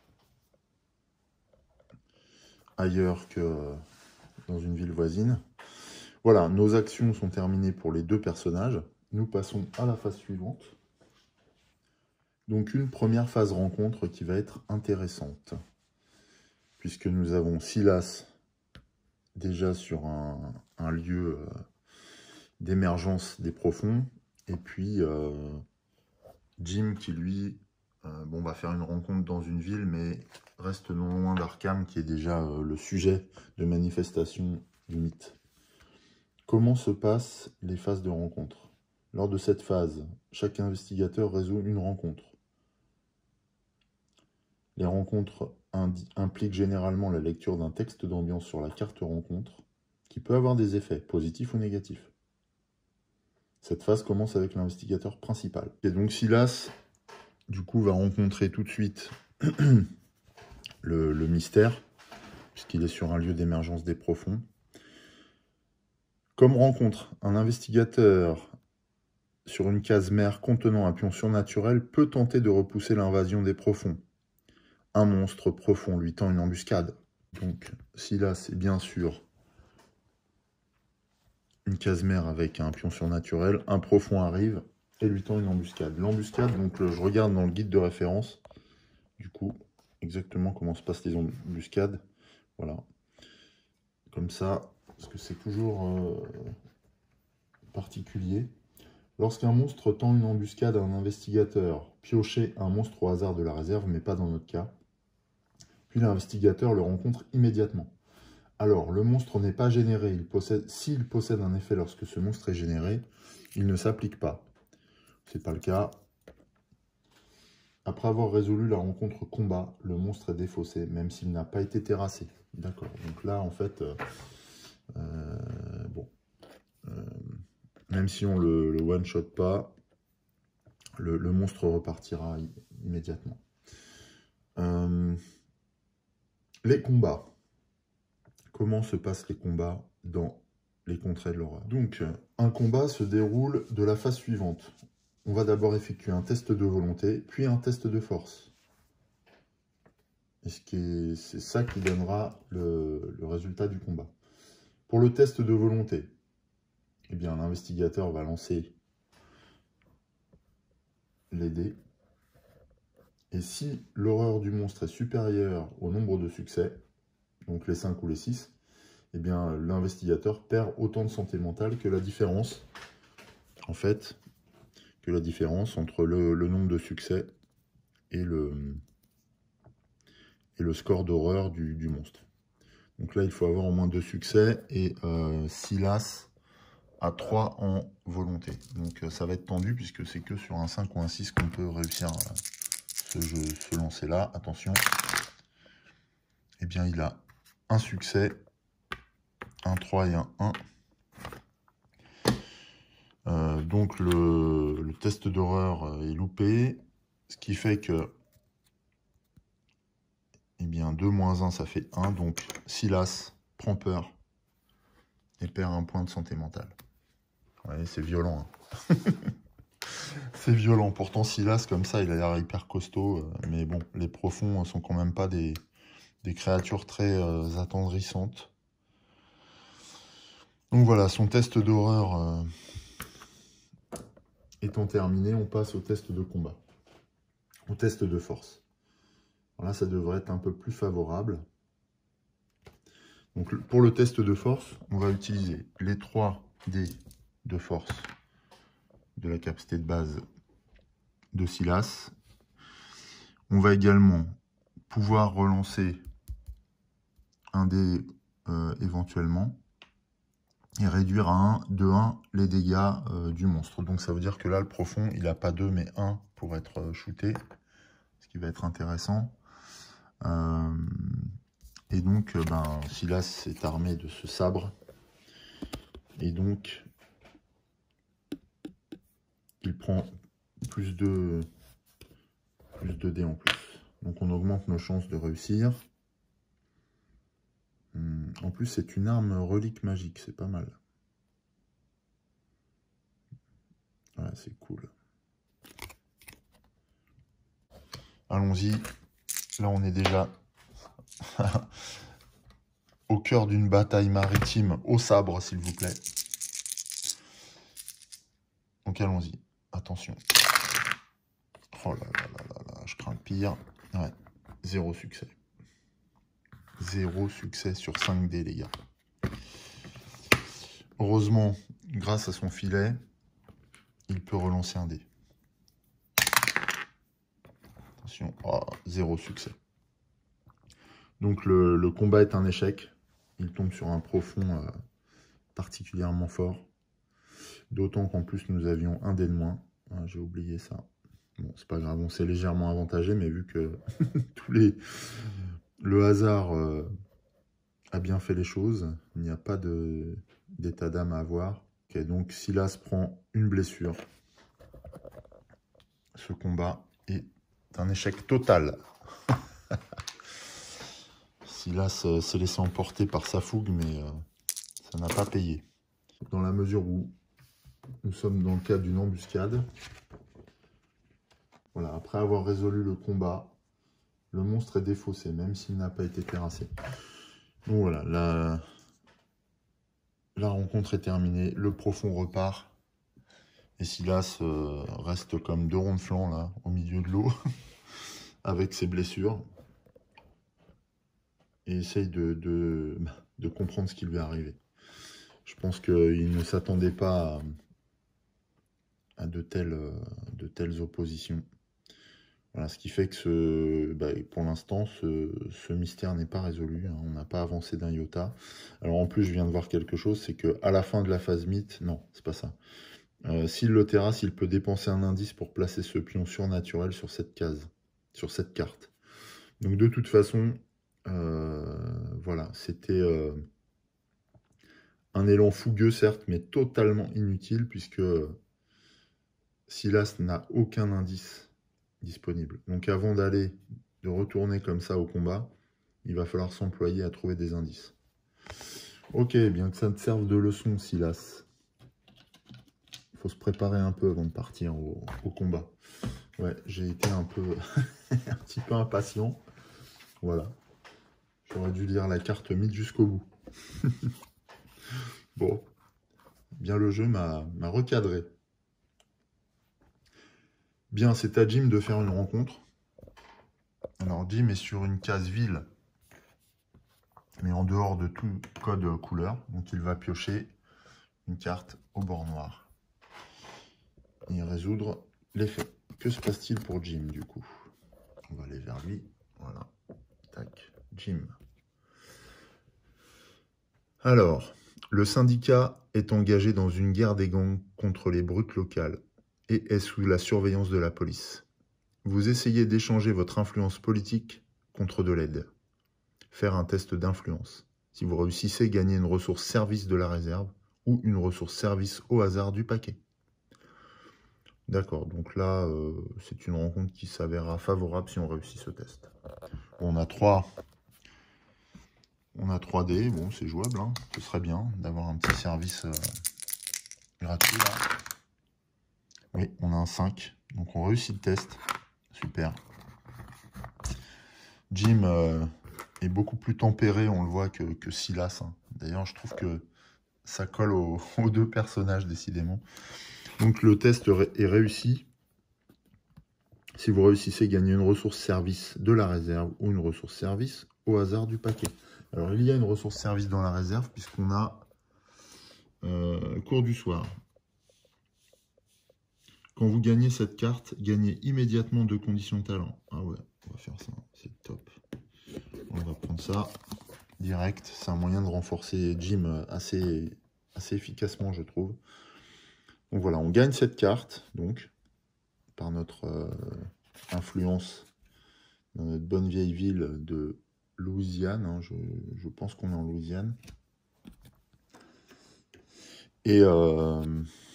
ailleurs que euh, dans une ville voisine. Voilà, nos actions sont terminées pour les deux personnages. Nous passons à la phase suivante. Donc une première phase rencontre qui va être intéressante. Puisque nous avons Silas déjà sur un, un lieu euh, d'émergence des profonds. Et puis euh, Jim qui lui euh, bon, va faire une rencontre dans une ville, mais reste non loin d'Arkham qui est déjà euh, le sujet de manifestation du mythe. Comment se passent les phases de rencontre? Lors de cette phase, chaque investigateur résout une rencontre. Les rencontres impliquent généralement la lecture d'un texte d'ambiance sur la carte rencontre, qui peut avoir des effets, positifs ou négatifs. Cette phase commence avec l'investigateur principal. Et donc Silas, du coup, va rencontrer tout de suite le, le mystère, puisqu'il est sur un lieu d'émergence des profonds. Comme rencontre, un investigateur sur une case mère contenant un pion surnaturel peut tenter de repousser l'invasion des profonds. Un monstre profond lui tend une embuscade. Donc, Silas est bien sûr une case mère avec un pion surnaturel. Un profond arrive et lui tend une embuscade. L'embuscade, donc je regarde dans le guide de référence, du coup, exactement comment se passent les embuscades. Voilà. Comme ça, parce que c'est toujours euh, particulier. Lorsqu'un monstre tend une embuscade à un investigateur, piochez un monstre au hasard de la réserve, mais pas dans notre cas. Puis l'investigateur le rencontre immédiatement. Alors, le monstre n'est pas généré. Il possède, s'il possède un effet lorsque ce monstre est généré, il ne s'applique pas. Ce n'est pas le cas. Après avoir résolu la rencontre combat, le monstre est défaussé, même s'il n'a pas été terrassé. D'accord. Donc là, en fait, euh, euh, bon, euh, même si on le, le one-shot pas, le, le monstre repartira immédiatement. Euh, les combats. Comment se passent les combats dans les contrées de l'horreur? Donc, un combat se déroule de la phase suivante. On va d'abord effectuer un test de volonté, puis un test de force. Et c'est ça qui donnera le, le résultat du combat. Pour le test de volonté, eh bien, l'investigateur va lancer les dés. Et si l'horreur du monstre est supérieure au nombre de succès, donc les cinq ou les six, eh bien, l'investigateur perd autant de santé mentale que la différence, en fait, que la différence entre le, le nombre de succès et le, et le score d'horreur du, du monstre. Donc là, il faut avoir au moins deux succès, et euh, Silas à trois en volonté. Donc ça va être tendu puisque c'est que sur un cinq ou un six qu'on peut réussir ce jeu, ce lancer là. Attention. Eh bien il a un succès, un trois et un un. Euh, donc le, le test d'horreur est loupé. Ce qui fait que eh bien deux moins un ça fait un. Donc Silas prend peur et perd un point de santé mentale. Ouais, c'est violent. Hein. C'est violent. Pourtant, Silas, comme ça, il a l'air hyper costaud. Mais bon, les profonds sont quand même pas des, des créatures très euh, attendrissantes. Donc voilà, son test d'horreur euh, étant terminé, on passe au test de combat. Au test de force. Alors là, ça devrait être un peu plus favorable. Donc pour le test de force, on va utiliser les trois dés de force de la capacité de base de Silas. On va également pouvoir relancer un dé euh, éventuellement et réduire à un, de un les dégâts euh, du monstre. Donc ça veut dire que là, le profond, il n'a pas deux mais un pour être euh, shooté, ce qui va être intéressant. Euh, et donc, euh, ben, Silas est armé de ce sabre. Et donc, il prend plus de, plus de dés en plus. Donc on augmente nos chances de réussir. Hum, en plus, c'est une arme relique magique, c'est pas mal. Ouais, c'est cool. Allons-y. Là, on est déjà au cœur d'une bataille maritime au sabre, s'il vous plaît. Donc, allons-y. Attention. Oh là là là là là, je crains le pire. Ouais, zéro succès. Zéro succès sur cinq dés, les gars. Heureusement, grâce à son filet, il peut relancer un dé. Attention, oh, zéro succès. Donc le, le combat est un échec. Il tombe sur un profond euh, particulièrement fort. D'autant qu'en plus nous avions un dé de moins. Ah, j'ai oublié ça. Bon, c'est pas grave, on s'est légèrement avantagé, mais vu que tous les le hasard euh, a bien fait les choses, il n'y a pas de d'état d'âme à avoir. Okay, donc Silas prend une blessure. Ce combat est un échec total. Silas euh, s'est laissé emporter par sa fougue, mais euh, ça n'a pas payé. Dans la mesure où nous sommes dans le cadre d'une embuscade. Voilà, après avoir résolu le combat, le monstre est défaussé, même s'il n'a pas été terrassé. Donc voilà, la, la rencontre est terminée, le profond repart. Et Silas euh, reste comme deux ronds de flanc là, au milieu de l'eau, avec ses blessures. Et essaye de, de, de comprendre ce qui lui est arrivé. Je pense qu'il ne s'attendait pas à, à de, telles, de telles oppositions. Voilà, ce qui fait que ce, bah, pour l'instant, ce, ce mystère n'est pas résolu. Hein, on n'a pas avancé d'un iota. Alors en plus, je viens de voir quelque chose, c'est qu'à la fin de la phase mythe, non, c'est pas ça. Euh, S'il le terrasse, il peut dépenser un indice pour placer ce pion surnaturel sur cette case, sur cette carte. Donc de toute façon, euh, voilà, c'était euh, un élan fougueux, certes, mais totalement inutile, puisque Silas n'a aucun indice disponible. Donc avant d'aller, de retourner comme ça au combat, il va falloir s'employer à trouver des indices. Ok, bien que ça te serve de leçon, Silas. Il faut se préparer un peu avant de partir au, au combat. Ouais, j'ai été un peu, un petit peu impatient. Voilà. J'aurais dû lire la carte mythe jusqu'au bout. Bon. Bien, le jeu m'a recadré. Bien, c'est à Jim de faire une rencontre. Alors, Jim est sur une case ville, mais en dehors de tout code couleur. Donc, il va piocher une carte au bord noir et résoudre les faits. Que se passe-t-il pour Jim, du coup? On va aller vers lui. Voilà. Tac. Jim. Alors, le syndicat est engagé dans une guerre des gangs contre les brutes locales et est sous la surveillance de la police. Vous essayez d'échanger votre influence politique contre de l'aide. Faire un test d'influence. Si vous réussissez, gagnez une ressource service de la réserve ou une ressource service au hasard du paquet. D'accord, donc là, euh, c'est une rencontre qui s'avérera favorable si on réussit ce test. Bon, on a trois... On a trois dés, bon, c'est jouable, hein. Ce serait bien d'avoir un petit service euh, gratuit, là. Oui, on a un cinq, donc on réussit le test. Super. Jim euh, est beaucoup plus tempéré, on le voit, que, que Silas. Hein. D'ailleurs, je trouve que ça colle aux, aux deux personnages, décidément. Donc, le test est réussi. Si vous réussissez, gagnez une ressource service de la réserve ou une ressource service au hasard du paquet. Alors, il y a une ressource service dans la réserve, puisqu'on a euh, cours du soir. Quand vous gagnez cette carte, gagnez immédiatement deux conditions de talent. Ah ouais, on va faire ça, c'est top. On va prendre ça direct. C'est un moyen de renforcer Jim assez, assez efficacement, je trouve. Donc voilà, on gagne cette carte, donc, par notre euh, influence dans notre bonne vieille ville de Louisiane. Hein, je, je pense qu'on est en Louisiane. Et... Euh,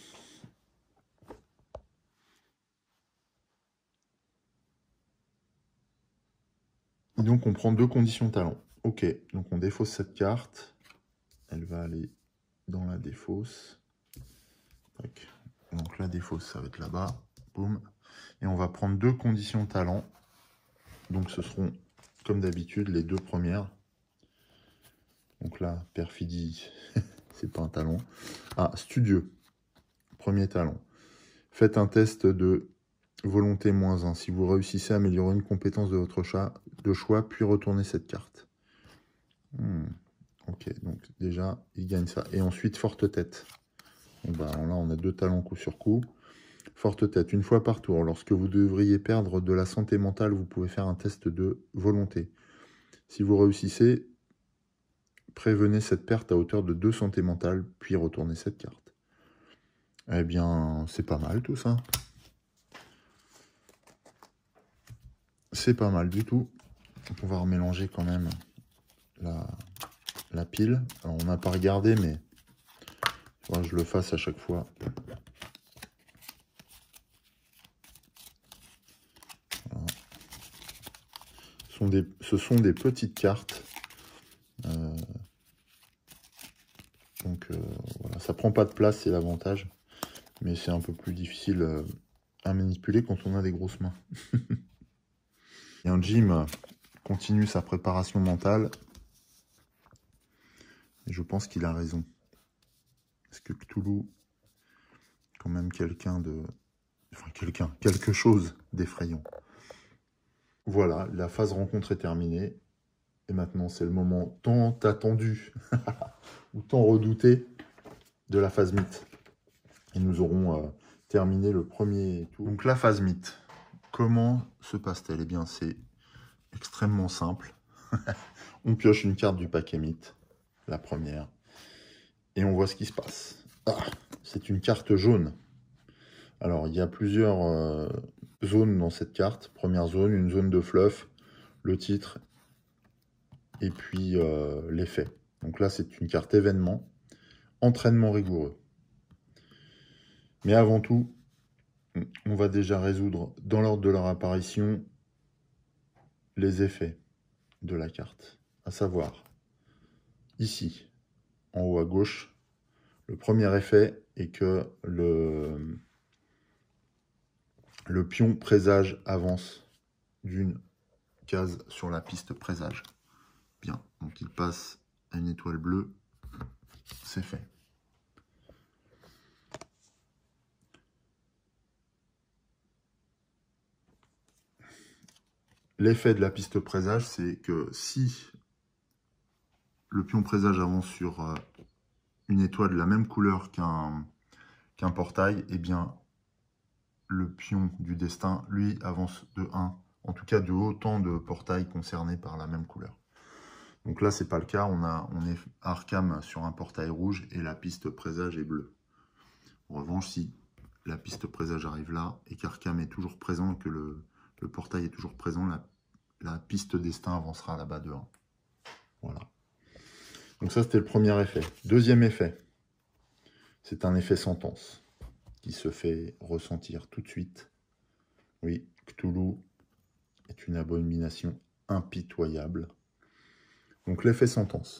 Et donc, on prend deux conditions talent. Ok, donc on défausse cette carte. Elle va aller dans la défausse. Tac. Donc la défausse, ça va être là-bas. Boum. Et on va prendre deux conditions talent. Donc ce seront, comme d'habitude, les deux premières. Donc là, perfidie, c'est pas un talent. Ah, studieux. Premier talent. Faites un test de volonté moins un. Si vous réussissez à améliorer une compétence de votre chat de choix, puis retournez cette carte. Hmm. Ok, donc déjà, il gagne ça. Et ensuite, forte tête. Donc, bah, là, on a deux talents coup sur coup. Forte tête, une fois par tour. Lorsque vous devriez perdre de la santé mentale, vous pouvez faire un test de volonté. Si vous réussissez, prévenez cette perte à hauteur de deux santé mentale, puis retournez cette carte. Eh bien, c'est pas mal tout ça. C'est pas mal du tout. Donc, on va remélanger quand même la, la pile. Alors, on n'a pas regardé, mais il faudra que je le fasse à chaque fois. Voilà. Ce sont des, ce sont des petites cartes. Euh, donc, euh, voilà. Ça prend pas de place, c'est l'avantage. Mais c'est un peu plus difficile euh, à manipuler quand on a des grosses mains. Et un Jim continue sa préparation mentale. Et je pense qu'il a raison. Parce que Cthulhu, quand même quelqu'un de... Enfin, quelqu'un, quelque chose d'effrayant. Voilà, la phase rencontre est terminée. Et maintenant, c'est le moment tant attendu, ou tant redouté, de la phase mythe. Et nous aurons euh, terminé le premier tour. Donc la phase mythe, comment se passe-t-elle? Eh bien, c'est extrêmement simple. On pioche une carte du paquet mythe, la première, et on voit ce qui se passe. Ah, c'est une carte jaune. Alors, il y a plusieurs euh, zones dans cette carte. Première zone, une zone de fluff, le titre, et puis euh, l'effet. Donc là, c'est une carte événement, entraînement rigoureux. Mais avant tout, on va déjà résoudre, dans l'ordre de leur apparition, les effets de la carte. À savoir, ici, en haut à gauche, le premier effet est que le, le pion présage avance d'une case sur la piste présage. Bien, donc il passe à une étoile bleue, c'est fait. L'effet de la piste présage, c'est que si le pion présage avance sur euh, une étoile de la même couleur qu'un qu'un portail, eh bien, le pion du destin, lui, avance de un, en tout cas de autant de portails concernés par la même couleur. Donc là, c'est pas le cas. On, a, on est Arkham sur un portail rouge et la piste présage est bleue. En revanche, si la piste présage arrive là et qu'Arkham est toujours présent, que le, le portail est toujours présent, la, la piste destin avancera là-bas de un. Voilà. Donc ça, c'était le premier effet. Deuxième effet, c'est un effet sentence qui se fait ressentir tout de suite. Oui, Cthulhu est une abomination impitoyable. Donc l'effet sentence.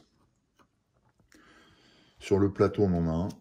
Sur le plateau, on en a un.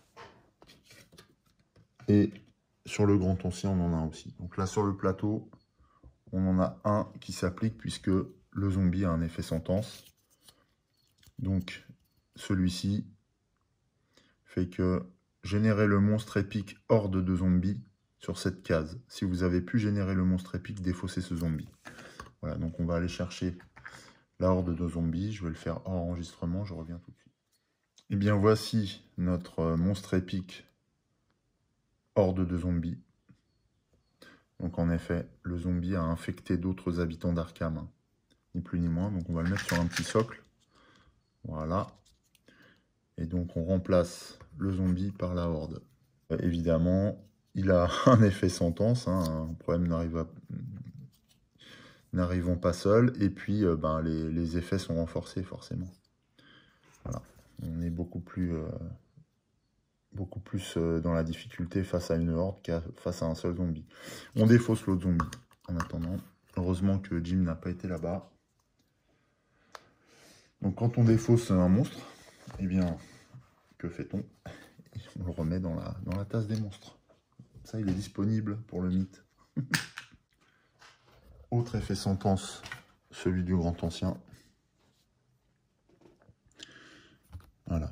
Et sur le grand ancien, on en a un aussi. Donc là, sur le plateau, on en a un qui s'applique puisque le zombie a un effet sentence. Donc celui-ci fait que générer le monstre épique horde de zombies sur cette case. Si vous avez pu générer le monstre épique, défaussez ce zombie. Voilà, donc on va aller chercher la horde de zombies. Je vais le faire hors enregistrement, je reviens tout de suite. Et bien voici notre monstre épique horde de zombies. Donc en effet, le zombie a infecté d'autres habitants d'Arkham, hein, ni plus ni moins. Donc on va le mettre sur un petit socle. Voilà. Et donc on remplace le zombie par la horde. Euh, évidemment, il a un effet sentence, hein, un problème n'arrive à... n'arrivons pas seul. Et puis euh, ben, les, les effets sont renforcés forcément. Voilà. On est beaucoup plus... Euh... beaucoup plus dans la difficulté face à une horde qu'à face à un seul zombie. On défausse l'autre zombie en attendant. Heureusement que Jim n'a pas été là-bas. Donc quand on défausse un monstre, eh bien, que fait-on? On le remet dans la, dans la tasse des monstres. Ça, il est disponible pour le mythe. Autre effet sentence, celui du grand ancien. Voilà.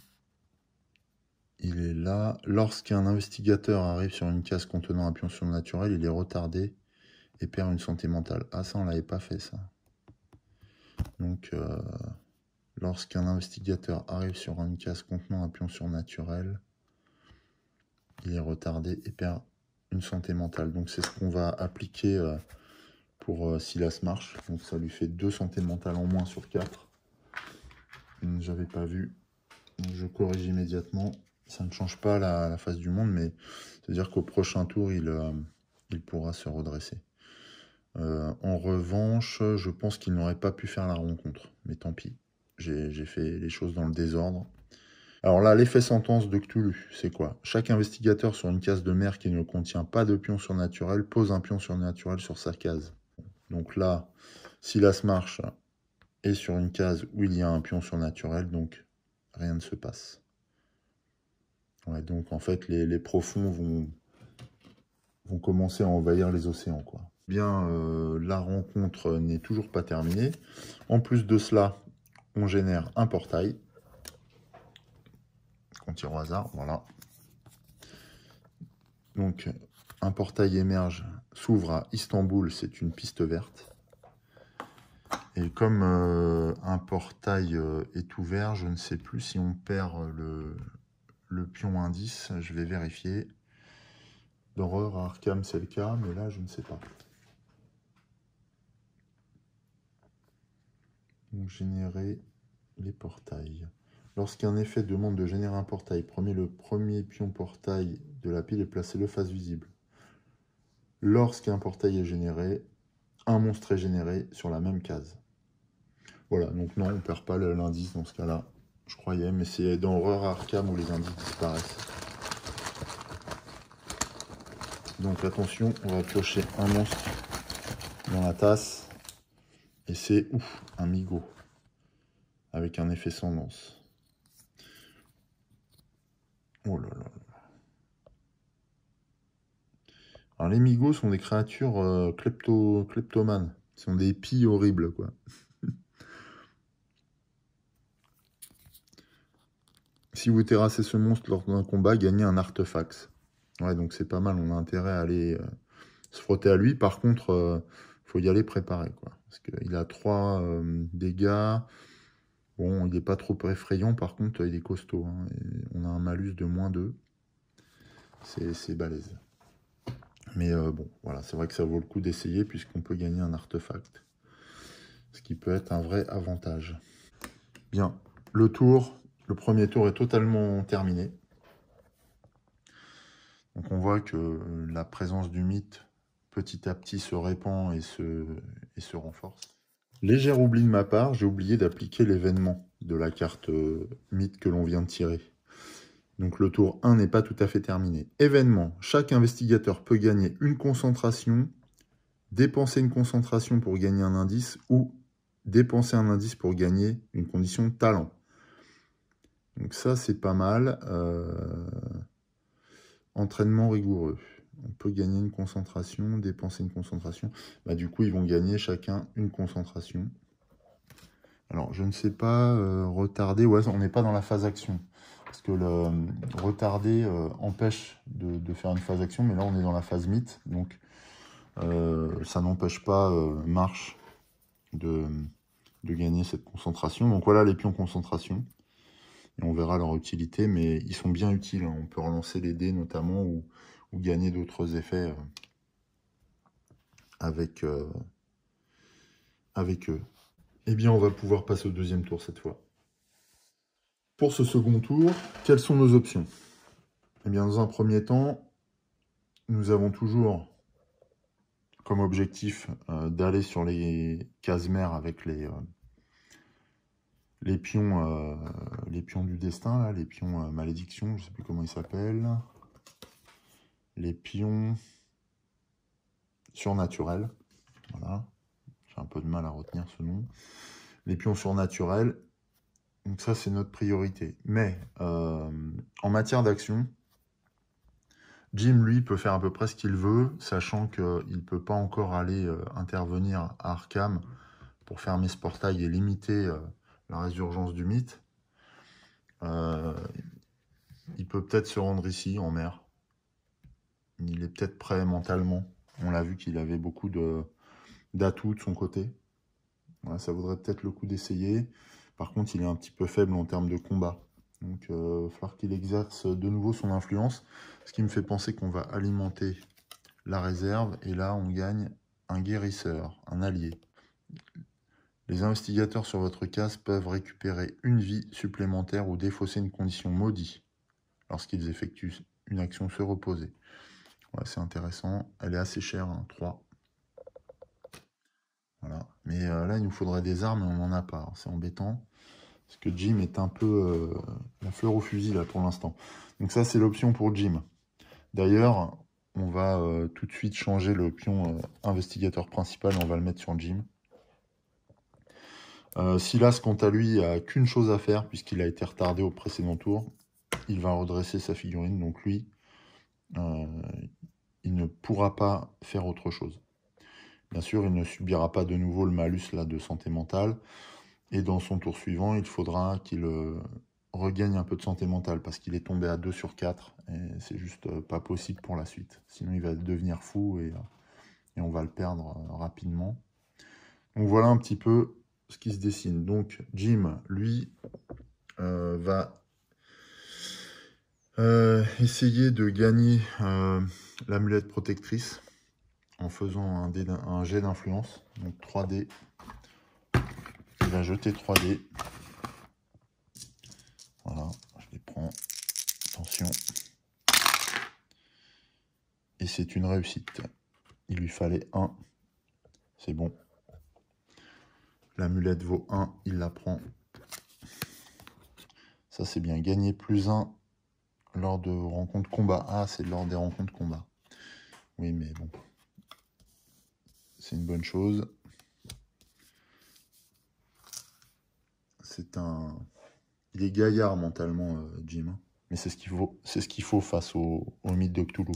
Il est là. Lorsqu'un investigateur arrive sur une case contenant un pion surnaturel, il est retardé et perd une santé mentale. Ah, ça, on l'avait pas fait, ça. Donc, euh, lorsqu'un investigateur arrive sur une case contenant un pion surnaturel, il est retardé et perd une santé mentale. Donc, c'est ce qu'on va appliquer euh, pour euh, Silas Marsh. Donc, ça lui fait deux santé mentales en moins sur quatre. J'avais pas vu. Donc, je corrige immédiatement. Ça ne change pas la, la face du monde, mais c'est-à-dire qu'au prochain tour, il, euh, il pourra se redresser. Euh, en revanche, je pense qu'il n'aurait pas pu faire la rencontre. Mais tant pis, j'ai fait les choses dans le désordre. Alors là, l'effet sentence de Cthulhu, c'est quoi? Chaque investigateur sur une case de mer qui ne contient pas de pion surnaturel pose un pion surnaturel sur sa case. Donc là, Silas Marsh est sur une case où il y a un pion surnaturel, donc rien ne se passe. Ouais, donc en fait, les, les profonds vont, vont commencer à envahir les océans, quoi. Bien, euh, la rencontre n'est toujours pas terminée. En plus de cela, on génère un portail. On tire au hasard, voilà. Donc, un portail émerge, s'ouvre à Istanbul, c'est une piste verte. Et comme euh, un portail euh, est ouvert, je ne sais plus si on perd le... le pion indice, je vais vérifier. D'horreur à Arkham, c'est le cas, mais là, je ne sais pas. Donc, générer les portails. Lorsqu'un effet demande de générer un portail, prenez le premier pion portail de la pile et placez-le face visible. Lorsqu'un portail est généré, un monstre est généré sur la même case. Voilà, donc non, on ne perd pas l'indice dans ce cas-là. Je croyais, mais c'est dans Horreur à Arkham où les indices disparaissent. Donc attention, on va piocher un monstre dans la tasse. Et c'est, ouf, un migo. Avec un effet sentence. Oh là là là. Alors les migos sont des créatures euh, klepto, kleptomanes. Ils sont des pies horribles, quoi. Si vous terrassez ce monstre lors d'un combat, gagnez un artefact. Ouais, donc c'est pas mal, on a intérêt à aller euh, se frotter à lui. Par contre, il euh, faut y aller préparé, quoi. Parce qu'il a trois euh, dégâts. Bon, il n'est pas trop effrayant, par contre, il est costaud. Hein, et on a un malus de moins deux. C'est balèze. Mais euh, bon, voilà, c'est vrai que ça vaut le coup d'essayer, puisqu'on peut gagner un artefact. ce qui peut être un vrai avantage. Bien, le tour, le premier tour est totalement terminé. Donc on voit que la présence du mythe petit à petit se répand et se, et se renforce. Léger oubli de ma part, j'ai oublié d'appliquer l'événement de la carte euh, mythe que l'on vient de tirer. Donc le tour un n'est pas tout à fait terminé. Événement, chaque investigateur peut gagner une concentration, dépenser une concentration pour gagner un indice ou dépenser un indice pour gagner une condition de talent. Donc ça c'est pas mal. Euh... Entraînement rigoureux. On peut gagner une concentration, dépenser une concentration. Bah, du coup, ils vont gagner chacun une concentration. Alors, je ne sais pas, euh, retarder, ouais, on n'est pas dans la phase action. Parce que le euh, retarder euh, empêche de, de faire une phase action, mais là, on est dans la phase mythe. Donc, euh, ça n'empêche pas euh, Marche de, de gagner cette concentration. Donc, voilà les pions concentration. Et on verra leur utilité, mais ils sont bien utiles. Hein. On peut relancer les dés, notamment, ou, ou gagner d'autres effets euh, avec, euh, avec eux. Eh bien, on va pouvoir passer au deuxième tour cette fois. Pour ce second tour, quelles sont nos options? Eh bien, dans un premier temps, nous avons toujours comme objectif euh, d'aller sur les cases mères avec les, euh, les, pions, euh, les pions du destin, là, les pions euh, malédiction, je ne sais plus comment ils s'appellent. Les pions surnaturels. Voilà. J'ai un peu de mal à retenir ce nom. Les pions surnaturels. Donc ça, c'est notre priorité. Mais euh, en matière d'action, Jim, lui, peut faire à peu près ce qu'il veut, sachant qu'il ne peut pas encore aller euh, intervenir à Arkham pour fermer ce portail et limiter euh, la résurgence du mythe. Euh, il peut peut-être se rendre ici, en mer. Il est peut-être prêt mentalement. On l'a vu qu'il avait beaucoup d'atouts de, de son côté. Voilà, ça vaudrait peut-être le coup d'essayer. Par contre, il est un petit peu faible en termes de combat. Donc, il euh, va falloir qu'il exerce de nouveau son influence. Ce qui me fait penser qu'on va alimenter la réserve. Et là, on gagne un guérisseur, un allié. Les investigateurs sur votre case peuvent récupérer une vie supplémentaire ou défausser une condition maudite lorsqu'ils effectuent une action se reposer. Ouais, c'est intéressant. Elle est assez chère, hein, trois. Voilà. Mais euh, là, il nous faudrait des armes et on n'en a pas. C'est embêtant. Parce que Jim est un peu euh, la fleur au fusil là pour l'instant. Donc ça, c'est l'option pour Jim. D'ailleurs, on va euh, tout de suite changer le pion euh, investigateur principal et on va le mettre sur Jim. Euh, Silas, quant à lui, a qu'une chose à faire puisqu'il a été retardé au précédent tour. Il va redresser sa figurine. Donc lui, euh, il ne pourra pas faire autre chose. Bien sûr, il ne subira pas de nouveau le malus là, de santé mentale. Et dans son tour suivant, il faudra qu'il euh, regagne un peu de santé mentale parce qu'il est tombé à deux sur quatre. Et c'est juste euh, pas possible pour la suite. Sinon, il va devenir fou et, euh, et on va le perdre euh, rapidement. Donc voilà un petit peu ce qui se dessine. Donc Jim, lui, euh, va euh, essayer de gagner euh, l'amulette protectrice en faisant un, dé un jet d'influence. Donc trois dés. Il va jeter trois dés. Voilà, je les prends. Attention. Et c'est une réussite. Il lui fallait un. C'est bon. L'amulette vaut un, il la prend. Ça, c'est bien. Gagner plus un lors de rencontres combat. Ah, c'est lors des rencontres combat. Oui, mais bon. C'est une bonne chose. C'est un... Il est gaillard mentalement, euh, Jim. Mais c'est ce qu'il faut, c'est ce qu'il faut face au, au mythe de Cthulhu.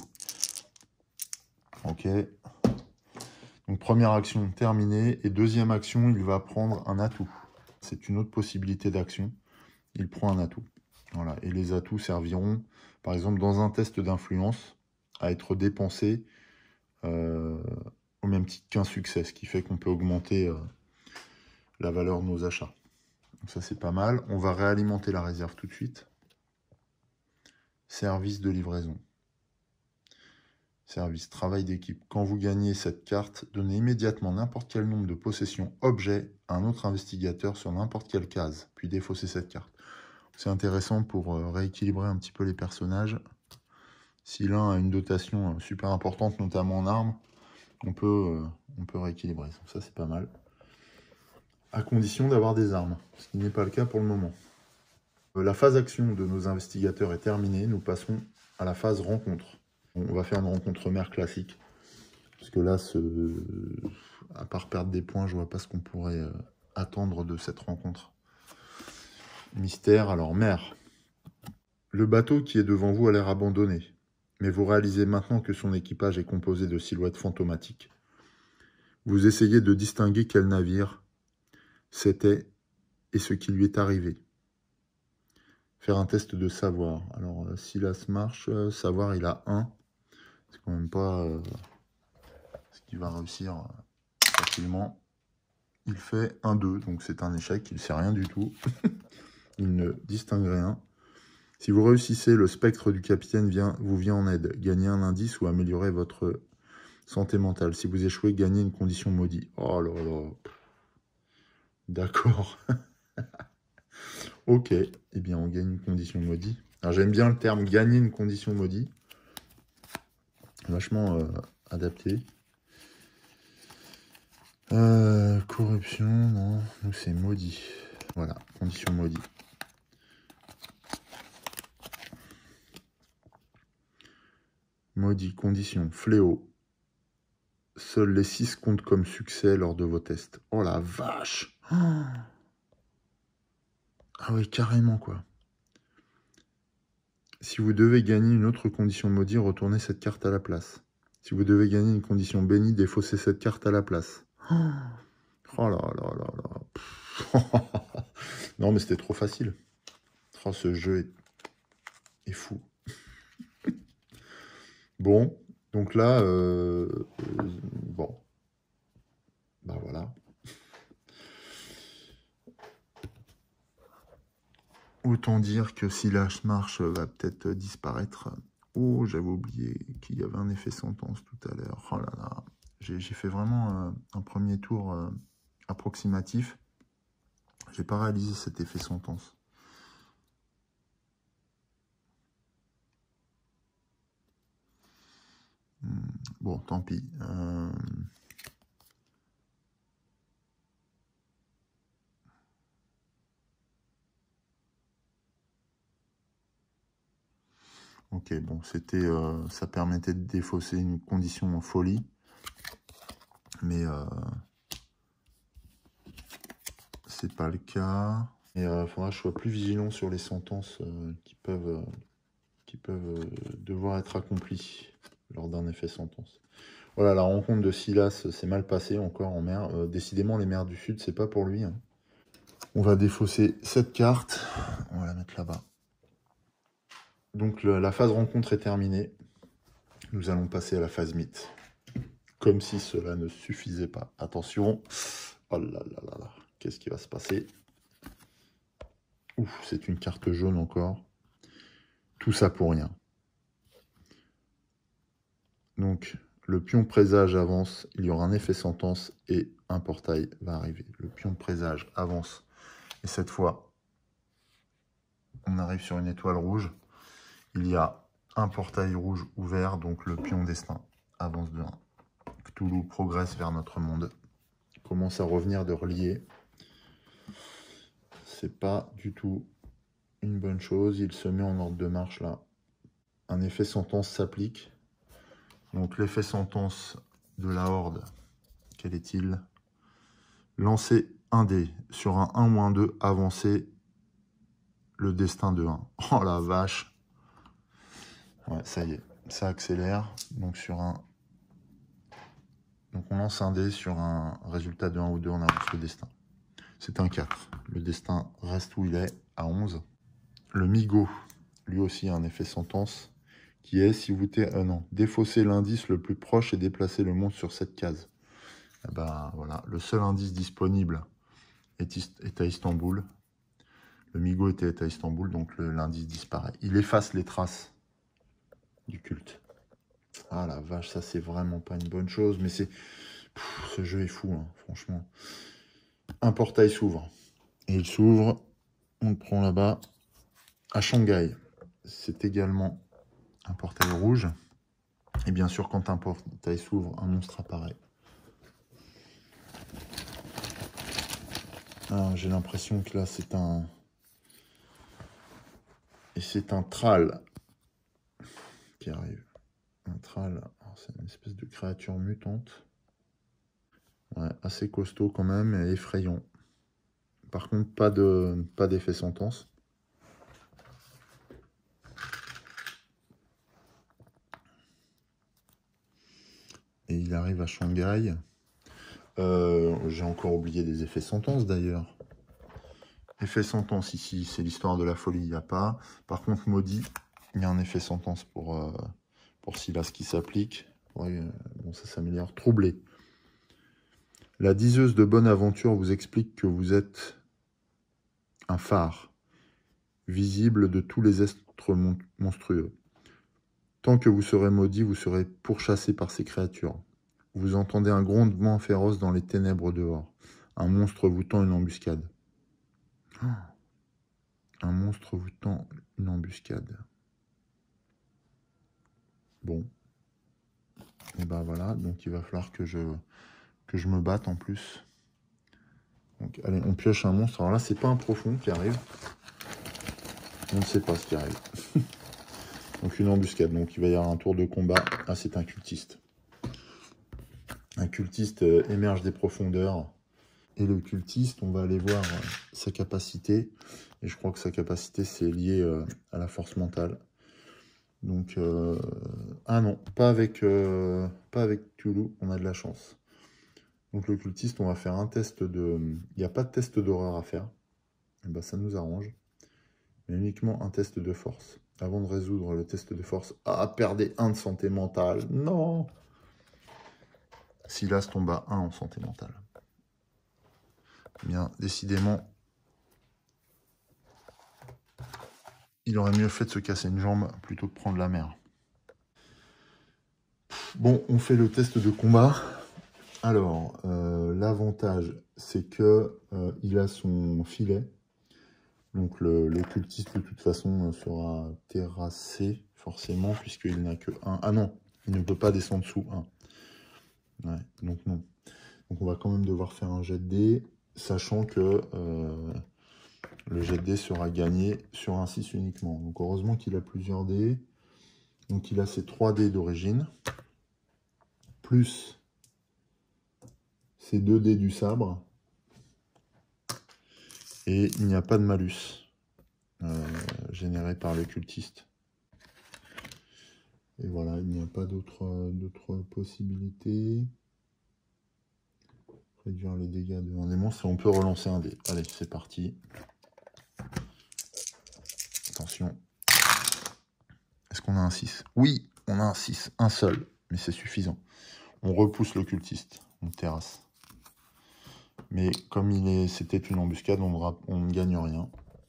Ok. Donc première action terminée. Et deuxième action, il va prendre un atout. C'est une autre possibilité d'action. Il prend un atout. Voilà. Et les atouts serviront, par exemple, dans un test d'influence, à être dépensés euh, au même titre qu'un succès, ce qui fait qu'on peut augmenter euh, la valeur de nos achats. Donc ça, c'est pas mal. On va réalimenter la réserve tout de suite. Service de livraison. Service, travail d'équipe. Quand vous gagnez cette carte, donnez immédiatement n'importe quel nombre de possessions objets à un autre investigateur sur n'importe quelle case, puis défaussez cette carte. C'est intéressant pour euh, rééquilibrer un petit peu les personnages. Si l'un a une dotation euh, super importante, notamment en armes, on peut, euh, on peut rééquilibrer. Donc ça, c'est pas mal. À condition d'avoir des armes, ce qui n'est pas le cas pour le moment. Euh, la phase action de nos investigateurs est terminée. Nous passons à la phase rencontre. On va faire une rencontre mère classique. Parce que là, ce... à part perdre des points, je vois pas ce qu'on pourrait euh, attendre de cette rencontre. Mystère, alors mère. Le bateau qui est devant vous a l'air abandonné. Mais vous réalisez maintenant que son équipage est composé de silhouettes fantomatiques. Vous essayez de distinguer quel navire c'était et ce qui lui est arrivé. Faire un test de savoir. Alors, euh, si là se marche, euh, savoir, il a un. C'est quand même pas euh, ce qu'il va réussir euh, facilement. Il fait un deux, donc c'est un échec, il ne sait rien du tout. Il ne distingue rien. Si vous réussissez, le spectre du capitaine vient, vous vient en aide. Gagnez un indice ou améliorez votre santé mentale. Si vous échouez, gagnez une condition maudite. Oh là là. D'accord. Ok. Eh bien, on gagne une condition maudite. Alors, j'aime bien le terme gagner une condition maudite. Vachement euh, adapté. Euh, corruption, non. Nous, c'est maudit. Voilà, condition maudite. Maudit, condition, fléau. Seuls les six comptent comme succès lors de vos tests. Oh la vache! Oh, ah oui, carrément, quoi. Si vous devez gagner une autre condition maudite, retournez cette carte à la place. Si vous devez gagner une condition bénie, défaussez cette carte à la place. Oh là là là là. Non, mais c'était trop facile. Oh, ce jeu est, est fou. Bon, donc là, euh, euh, bon, bah voilà. Autant dire que si l'âge marche va peut-être disparaître. Oh, j'avais oublié qu'il y avait un effet sentence tout à l'heure. Oh là là, j'ai fait vraiment euh, un premier tour euh, approximatif. J'ai pas réalisé cet effet sentence. Bon, tant pis. Euh... Ok, bon, c'était, euh, ça permettait de défausser une condition en folie, mais euh, c'est pas le cas. Et il euh, faudra que je sois plus vigilant sur les sentences euh, qui peuvent, euh, qui peuvent euh, devoir être accomplies lors d'un effet sentence. Voilà, la rencontre de Silas s'est mal passée encore en mer. Euh, décidément, les mers du Sud, c'est pas pour lui. Hein. On va défausser cette carte. On va la mettre là-bas. Donc le, la phase rencontre est terminée. Nous allons passer à la phase mythe. Comme si cela ne suffisait pas. Attention. Oh là là là là. Qu'est-ce qui va se passer? Ouf, c'est une carte jaune encore. Tout ça pour rien. Donc, le pion présage avance. Il y aura un effet sentence et un portail va arriver. Le pion présage avance. Et cette fois, on arrive sur une étoile rouge. Il y a un portail rouge ouvert, donc le pion destin avance de un. Cthulhu progresse vers notre monde. Commence à revenir de relier. C'est pas du tout une bonne chose. Il se met en ordre de marche là. Un effet sentence s'applique. Donc l'effet sentence de la horde, quel est-il? Lancer un dé sur un un ou un deux, avancer le destin de un. Oh la vache! Ouais, ça y est, ça accélère. Donc sur un... Donc on lance un dé sur un résultat de un ou deux, on avance le destin. C'est un quatre. Le destin reste où il est, à onze. Le Migo, lui aussi a un effet sentence, qui est, si vous... Euh, non, défausser l'indice le plus proche et déplacer le monstre sur cette case. Et ben, voilà, le seul indice disponible est, est à Istanbul. Le Migo était à Istanbul, donc l'indice disparaît. Il efface les traces du culte. Ah la vache, ça c'est vraiment pas une bonne chose, mais c'est... Pff, ce jeu est fou, hein, franchement. Un portail s'ouvre. Et il s'ouvre, on le prend là-bas, à Shanghai. C'est également un portail rouge. Et bien sûr, quand un portail s'ouvre, un monstre apparaît. Ah, j'ai l'impression que là, c'est un... Et c'est un Thrall qui arrive. Un Thrall, c'est une espèce de créature mutante. Ouais, assez costaud quand même et effrayant. Par contre, pas de pas d'effet sentence. Et il arrive à Shanghai. Euh, j'ai encore oublié des effets sentence d'ailleurs. Effet sentence ici, c'est l'histoire de la folie, il n'y a pas. Par contre, maudit, il y a un effet sentence pour, euh, pour Silas qui s'applique. Ouais, euh, bon, ça s'améliore. Troublé. La diseuse de bonne aventure vous explique que vous êtes un phare, visible de tous les êtres mon monstrueux. Tant que vous serez maudit, vous serez pourchassé par ces créatures. Vous entendez un grondement féroce dans les ténèbres dehors. Un monstre vous tend une embuscade. Oh. Un monstre vous tend une embuscade. Bon. Et ben voilà, donc il va falloir que je, que je me batte en plus. Donc allez, on pioche un monstre. Alors là, c'est pas un profond qui arrive. On ne sait pas ce qui arrive. Donc une embuscade. Donc il va y avoir un tour de combat. Ah, c'est un cultiste. Un cultiste euh, émerge des profondeurs. Et le cultiste, on va aller voir euh, sa capacité. Et je crois que sa capacité, c'est lié euh, à la force mentale. Donc, euh... ah non, pas avec, euh... pas avec Cthulhu, on a de la chance. Donc le cultiste, on va faire un test de... Il n'y a pas de test d'horreur à faire. Et ben, ça nous arrange. Mais uniquement un test de force. Avant de résoudre le test de force. Ah, perdez un de santé mentale. Non. Silas tombe à un en santé mentale. Bien, décidément, il aurait mieux fait de se casser une jambe plutôt que de prendre la mer. Bon, on fait le test de combat. Alors, euh, l'avantage, c'est que euh, il a son filet. Donc le, le cultiste, de toute façon, sera terrassé, forcément, puisqu'il n'a que un. Ah non, il ne peut pas descendre sous un. Ouais, donc non. Donc on va quand même devoir faire un jet de dés, sachant que euh, le jet de dés sera gagné sur un six uniquement. Donc heureusement qu'il a plusieurs dés. Donc il a ses trois dés d'origine, plus ses deux dés du sabre. Et il n'y a pas de malus euh, généré par le cultiste. Et voilà, il n'y a pas d'autres d'autres possibilités. Réduire les dégâts de un des monstres. Et on peut relancer un dé. Allez, c'est parti. Attention. Est-ce qu'on a un six? Oui, on a un six. Un seul. Mais c'est suffisant. On repousse le cultiste. On terrasse. Mais comme il est, c'était une embuscade, on, on ne gagne rien.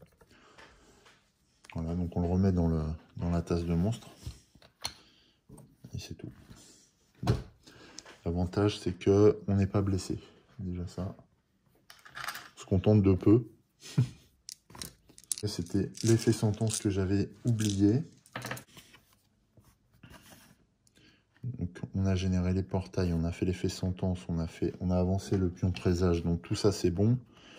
Voilà, donc on le remet dans, le, dans la tasse de monstre. Et c'est tout. Bon. L'avantage, c'est que on n'est pas blessé. Déjà ça. On se contente de peu. C'était l'effet sentence que j'avais oublié. Donc, on a généré les portails, on a fait l'effet sentence, on a fait, on a avancé le pion présage. Donc tout ça, c'est bon.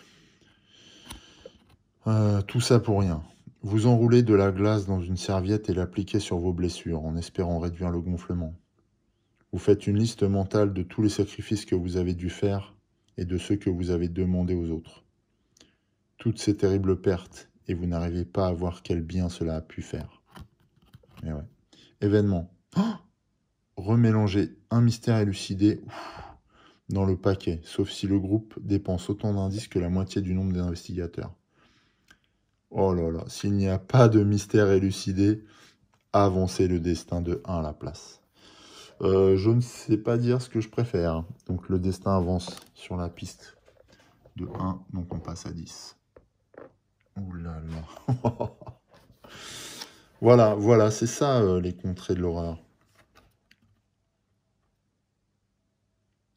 Euh, tout ça pour rien. Vous enroulez de la glace dans une serviette et l'appliquez sur vos blessures en espérant réduire le gonflement. Vous faites une liste mentale de tous les sacrifices que vous avez dû faire et de ceux que vous avez demandés aux autres. Toutes ces terribles pertes, et vous n'arrivez pas à voir quel bien cela a pu faire. Mais ouais. Événement. Oh, remélanger un mystère élucidé ouf, dans le paquet, sauf si le groupe dépense autant d'indices que la moitié du nombre des investigateurs. Oh là là, s'il n'y a pas de mystère élucidé, avancez le destin de un à la place. Euh, je ne sais pas dire ce que je préfère. Donc le destin avance sur la piste de un, donc on passe à dix. Ouh là là. Voilà, voilà, c'est ça euh, les contrées de l'horreur.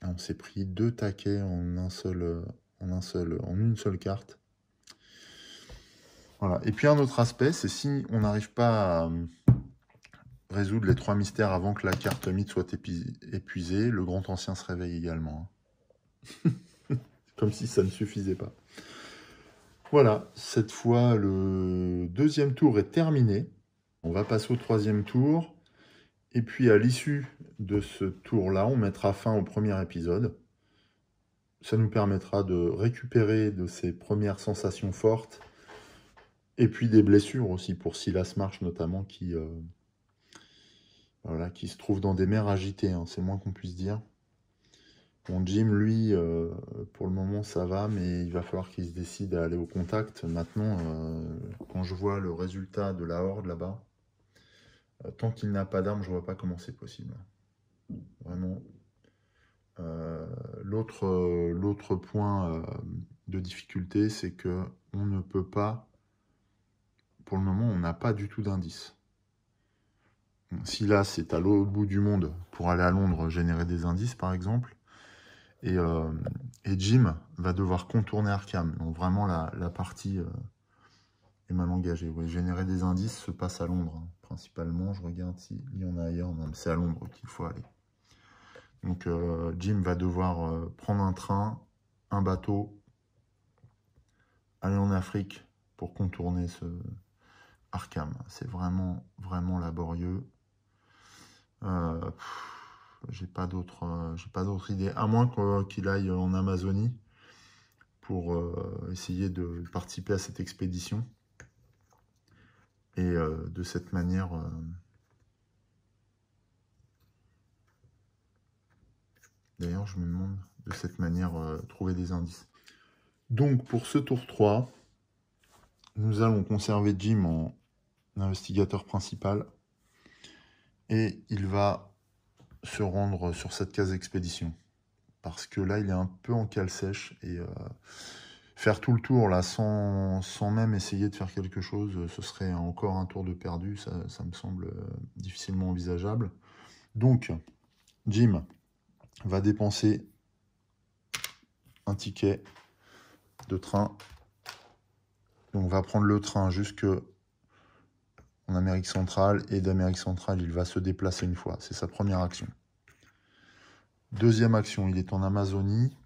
On s'est pris deux taquets en un seul, en un seul, en une seule carte. Voilà. Et puis un autre aspect, c'est si on n'arrive pas à résoudre les trois mystères avant que la carte mythe soit épuisée, le grand ancien se réveille également. Comme si ça ne suffisait pas. Voilà, cette fois, le deuxième tour est terminé. On va passer au troisième tour. Et puis, à l'issue de ce tour-là, on mettra fin au premier épisode. Ça nous permettra de récupérer de ces premières sensations fortes. Et puis des blessures aussi, pour Silas Marsh notamment, qui, euh, voilà, qui se trouve dans des mers agitées, hein, c'est le moins qu'on puisse dire. Bon, Jim, lui, euh, pour le moment, ça va, mais il va falloir qu'il se décide à aller au contact. Maintenant, euh, quand je vois le résultat de la horde là-bas, euh, tant qu'il n'a pas d'armes, je vois pas comment c'est possible. Vraiment. Euh, L'autre euh, l'autre point euh, de difficulté, c'est que on ne peut pas, pour le moment, on n'a pas du tout d'indice. Si là, c'est à l'autre bout du monde, pour aller à Londres, générer des indices, par exemple, Et, euh, et Jim va devoir contourner Arkham. Donc vraiment, la, la partie euh, est mal engagée. Ouais, générer des indices se passe à Londres, hein, principalement. Je regarde s'il y en a ailleurs. Non, c'est à Londres qu'il faut aller. Donc euh, Jim va devoir euh, prendre un train, un bateau, aller en Afrique pour contourner ce Arkham. C'est vraiment, vraiment laborieux. Euh, j'ai pas d'autres euh, j'ai pas d'autres idées, à moins qu'il aille en Amazonie pour euh, essayer de participer à cette expédition. Et euh, de cette manière, euh, d'ailleurs, je me demande, de cette manière, euh, trouver des indices. Donc, pour ce tour trois, nous allons conserver Jim en investigateur principal. Et il va se rendre sur cette case expédition. Parce que là, il est un peu en cale sèche. Et euh, faire tout le tour, là, sans, sans même essayer de faire quelque chose, ce serait encore un tour de perdu. Ça, ça me semble difficilement envisageable. Donc, Jim va dépenser un ticket de train. Donc, on va prendre le train jusque en Amérique centrale. Et d'Amérique centrale, il va se déplacer une fois. C'est sa première action. Deuxième action, il est en Amazonie.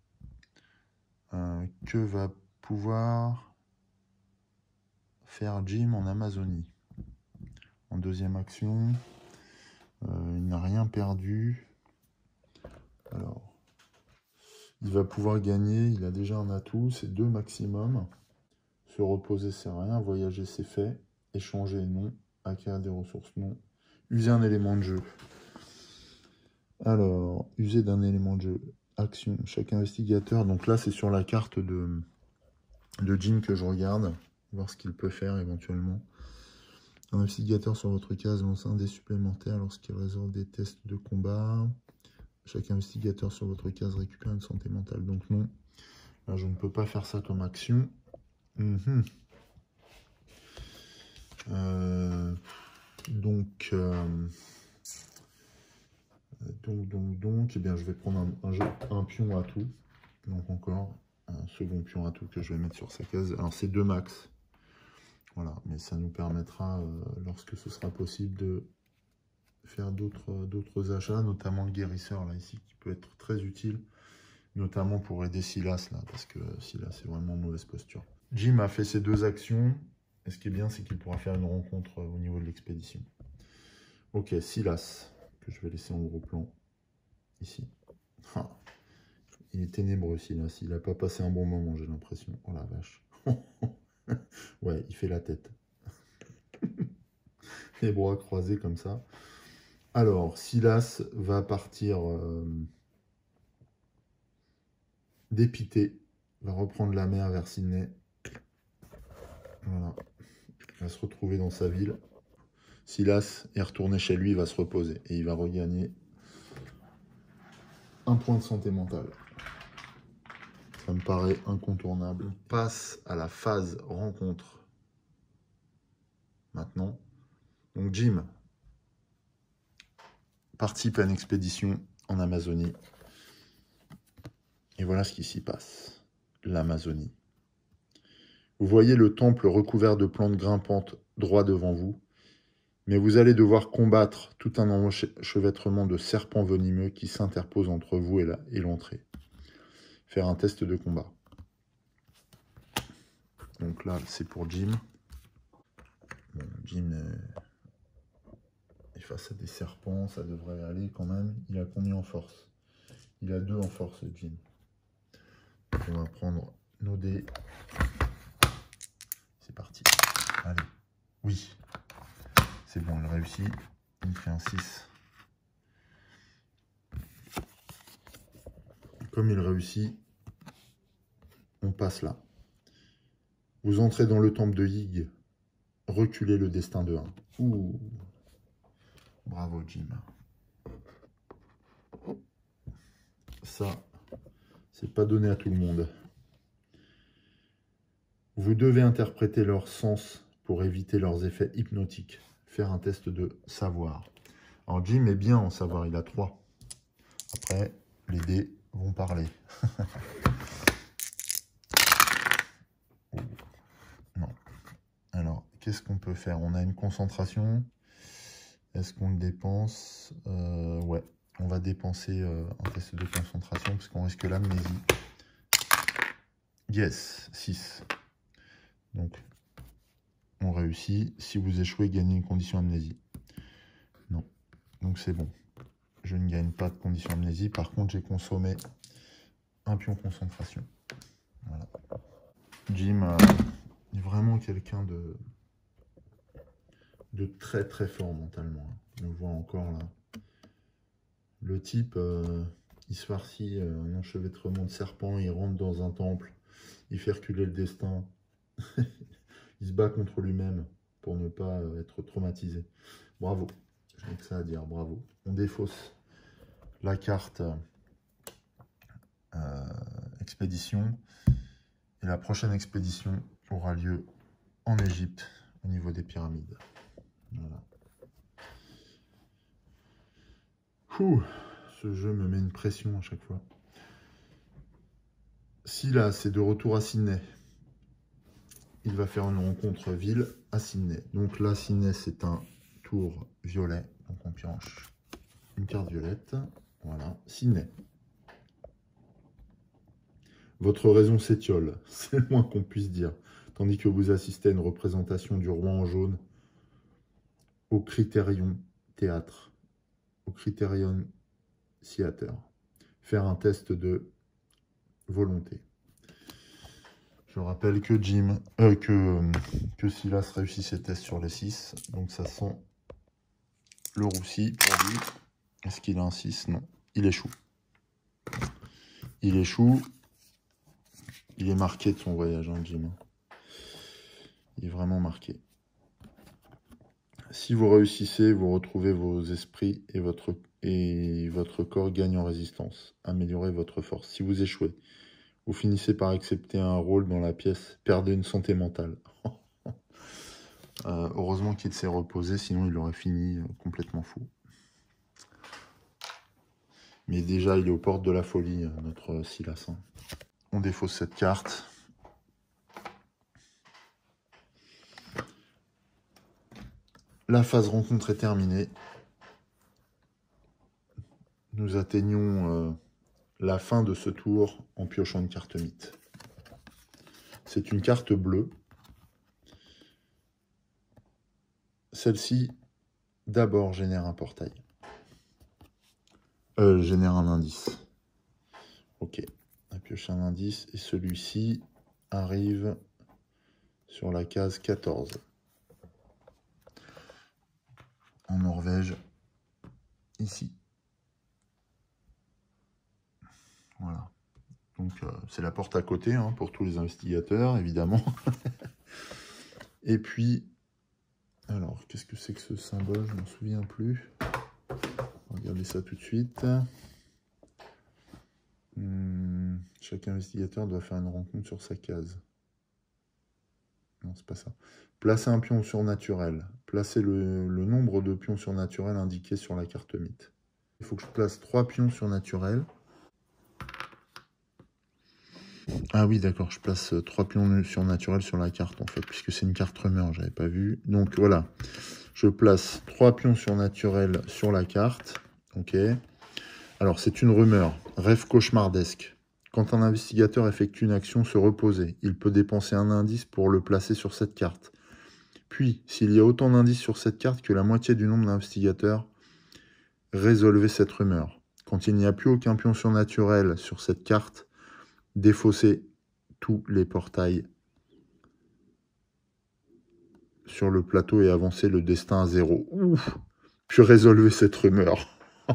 Euh, que va pouvoir faire Jim en Amazonie? En deuxième action, euh, il n'a rien perdu. Alors, il va pouvoir gagner, il a déjà un atout, c'est deux maximum. Se reposer, c'est rien. Voyager, c'est fait. Échanger, non. Acquérir des ressources, non. User un élément de jeu. Alors, user d'un élément de jeu. Action, chaque investigateur. Donc là, c'est sur la carte de, de Jim que je regarde. Voir ce qu'il peut faire éventuellement. Un investigateur sur votre case lance un dé supplémentaire lorsqu'il résolve des tests de combat. Chaque investigateur sur votre case récupère une santé mentale. Donc non, là je ne peux pas faire ça comme action. Mmh. Euh, donc, euh, donc, donc, donc, eh bien, je vais prendre un, un, jeu, un pion à tout. Donc encore un second pion à tout que je vais mettre sur sa case. Alors c'est deux max. Voilà, mais ça nous permettra, euh, lorsque ce sera possible, de faire d'autres d'autres achats, notamment le guérisseur là ici, qui peut être très utile, notamment pour aider Silas là, parce que Silas est vraiment en mauvaise posture. Jim a fait ses deux actions, et ce qui est bien, c'est qu'il pourra faire une rencontre au niveau de l'expédition. Ok, Silas, que je vais laisser en gros plan, ici. Ah, il est ténébreux Silas, il n'a pas passé un bon moment, j'ai l'impression. Oh la vache. Ouais, il fait la tête. Les bras croisés comme ça. Alors, Silas va partir euh, dépité, va reprendre la mer vers Sydney. Voilà. Il va se retrouver dans sa ville. Silas est retourné chez lui, il va se reposer. Et il va regagner un point de santé mentale. Ça me paraît incontournable. On passe à la phase rencontre. Maintenant. Donc Jim participe à une expédition en Amazonie. Et voilà ce qui s'y passe. L'Amazonie. Vous voyez le temple recouvert de plantes grimpantes droit devant vous, mais vous allez devoir combattre tout un enchevêtrement de serpents venimeux qui s'interposent entre vous et l'entrée. Faire un test de combat. Donc là, c'est pour Jim. Bon, Jim est face à des serpents, ça devrait aller quand même. Il a combien en force? Il a deux en force, Jim. Donc on va prendre nos dés. C'est parti. Allez. Oui. C'est bon, il réussit. Il fait un six. Comme il réussit, on passe là. Vous entrez dans le temple de Yig. Reculez le destin de un. Ouh. Bravo, Jim. Ça, c'est pas donné à tout le monde. Vous devez interpréter leur sens pour éviter leurs effets hypnotiques. Faire un test de savoir. Alors, Jim est bien en savoir, il a trois. Après, les dés vont parler. Oh. Non. Alors, qu'est-ce qu'on peut faire? On a une concentration. Est-ce qu'on le dépense? euh, Ouais, on va dépenser euh, un test de concentration parce qu'on risque l'amnésie. Yes, six. Donc, on réussit. Si vous échouez, gagnez une condition amnésie. Non. Donc, c'est bon. Je ne gagne pas de condition amnésie. Par contre, j'ai consommé un pion concentration. Voilà. Jim euh, est vraiment quelqu'un de... de très très fort mentalement. On le voit encore là. Le type, euh, il se farcit euh, un enchevêtrement de serpents, il rentre dans un temple, il fait reculer le destin. Il se bat contre lui-même pour ne pas euh, être traumatisé. Bravo. Je n'ai que ça à dire, bravo. On défausse la carte euh, expédition. Et la prochaine expédition aura lieu en Égypte, au niveau des pyramides. Voilà. Ouh, ce jeu me met une pression à chaque fois. Silas est de retour à Sydney. Il va faire une rencontre ville à Sydney. Donc là, Sydney, c'est un tour violet. Donc on pioche une carte violette. Voilà, Sydney. Votre raison s'étiole, c'est le moins qu'on puisse dire. Tandis que vous assistez à une représentation du roi en jaune au Criterion Théâtre. Au Criterion Theater. Faire un test de volonté. Je rappelle que Jim, euh, que, que Silas réussit ses tests sur les six. Donc ça sent le roussi pour lui. Est-ce qu'il a un six? Non. Il échoue. Il échoue. Il est marqué de son voyage, hein, Jim. Il est vraiment marqué. Si vous réussissez, vous retrouvez vos esprits et votre, et votre corps gagne en résistance. Améliorez votre force. Si vous échouez, vous finissez par accepter un rôle dans la pièce. Perdez une santé mentale. euh, heureusement qu'il s'est reposé, sinon il aurait fini euh, complètement fou. Mais déjà, il est aux portes de la folie, euh, notre Silas. Hein. On défausse cette carte. La phase rencontre est terminée. Nous atteignons euh, la fin de ce tour en piochant une carte mythe. C'est une carte bleue. Celle-ci, d'abord, génère un portail. Euh, génère un indice. Ok. On a pioché un indice. Et celui-ci arrive sur la case quatorze. En Norvège. Ici. Voilà. Donc, euh, c'est la porte à côté, hein, pour tous les investigateurs, évidemment. Et puis, alors, qu'est-ce que c'est que ce symbole? Je ne m'en souviens plus. Regardez ça tout de suite. Hum, chaque investigateur doit faire une rencontre sur sa case. Non, c'est pas ça. Placez un pion surnaturel. Placez le, le nombre de pions surnaturels indiqués sur la carte mythe. Il faut que je place trois pions surnaturels. Ah oui, d'accord, je place trois pions surnaturels sur la carte, en fait, puisque c'est une carte rumeur, j'avais pas vu. Donc voilà, je place trois pions surnaturels sur la carte. Ok. Alors, c'est une rumeur. Rêve cauchemardesque. Quand un investigateur effectue une action, se reposer. Il peut dépenser un indice pour le placer sur cette carte. Puis, s'il y a autant d'indices sur cette carte que la moitié du nombre d'investigateurs, résolvez cette rumeur. Quand il n'y a plus aucun pion surnaturel sur cette carte, défaussez tous les portails sur le plateau et avancez le destin à zéro. Ouf. Puis résolvez cette rumeur.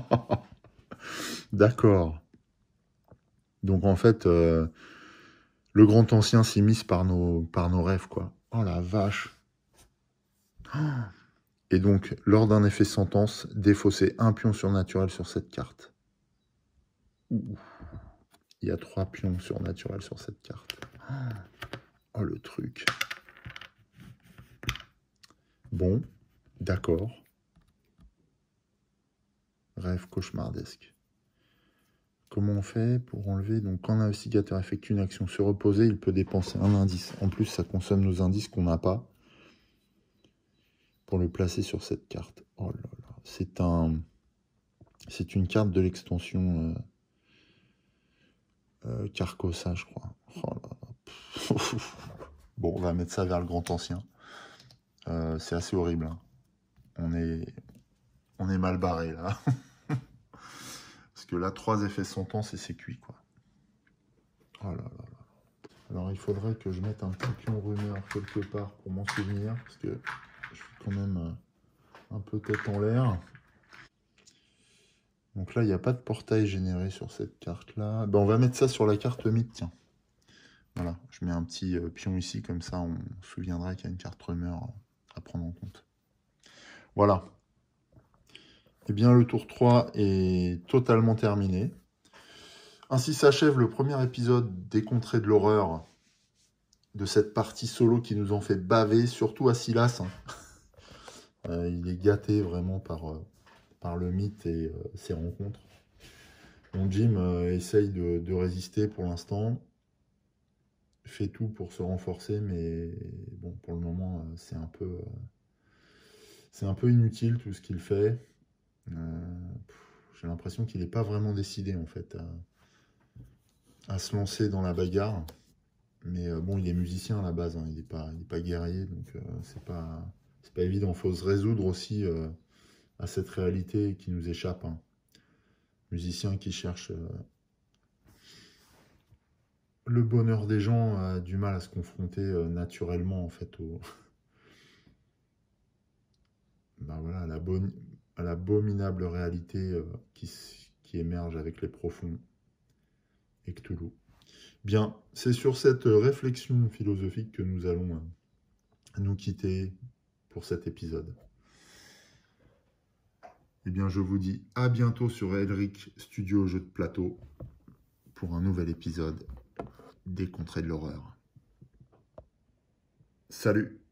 D'accord. Donc en fait, euh, le grand ancien s'immisce par nos, par nos rêves, quoi. Oh la vache. Et donc, lors d'un effet sentence, défaussez un pion surnaturel sur cette carte. Ouh. Il y a trois pions surnaturels sur cette carte. Oh le truc. Bon, d'accord. Rêve cauchemardesque. Comment on fait pour enlever? Donc, quand l'investigateur effectue une action se reposer, il peut dépenser un indice. En plus, ça consomme nos indices qu'on n'a pas pour le placer sur cette carte. Oh là là. C'est un... C'est une carte de l'extension euh, euh, Carcosa, je crois. Oh là là. Bon, on va mettre ça vers le grand ancien. Euh, c'est assez horrible. Hein. On est... On est mal barré, là. Parce que là, trois effets sentence et c'est cuit, quoi. Oh là là là. Alors, il faudrait que je mette un petit pion rumeur quelque part pour m'en souvenir, parce que je suis quand même euh, un peu tête en l'air. Donc là, il n'y a pas de portail généré sur cette carte-là. Ben, on va mettre ça sur la carte mythe, tiens. Voilà, je mets un petit euh, pion ici, comme ça, on se souviendra qu'il y a une carte rumeur à prendre en compte. Voilà. Eh bien, le tour trois est totalement terminé. Ainsi s'achève le premier épisode des Contrées de l'horreur, de cette partie solo qui nous en fait baver, surtout à Silas. Hein. Euh, il est gâté vraiment par, euh, par le mythe et euh, ses rencontres. Mon Jim euh, essaye de, de résister pour l'instant, fait tout pour se renforcer, mais bon, pour le moment, euh, c'est un peu, euh, c'est un peu inutile tout ce qu'il fait. Euh, J'ai l'impression qu'il n'est pas vraiment décidé en fait à, à se lancer dans la bagarre. Mais euh, bon, il est musicien à la base, hein, il n'est pas, il est pas guerrier, donc euh, c'est pas, c'est pas évident. Il faut se résoudre aussi euh, à cette réalité qui nous échappe. Hein. Musicien qui cherche euh, le bonheur des gens a du mal à se confronter euh, naturellement en fait au, ben voilà, à la bonne, à l'abominable réalité euh, qui, qui émerge avec les profonds et Cthulhu. Bien, c'est sur cette réflexion philosophique que nous allons euh, nous quitter pour cet épisode. Eh bien, je vous dis à bientôt sur Elric Studio Jeux de Plateau pour un nouvel épisode des Contrées de l'horreur. Salut!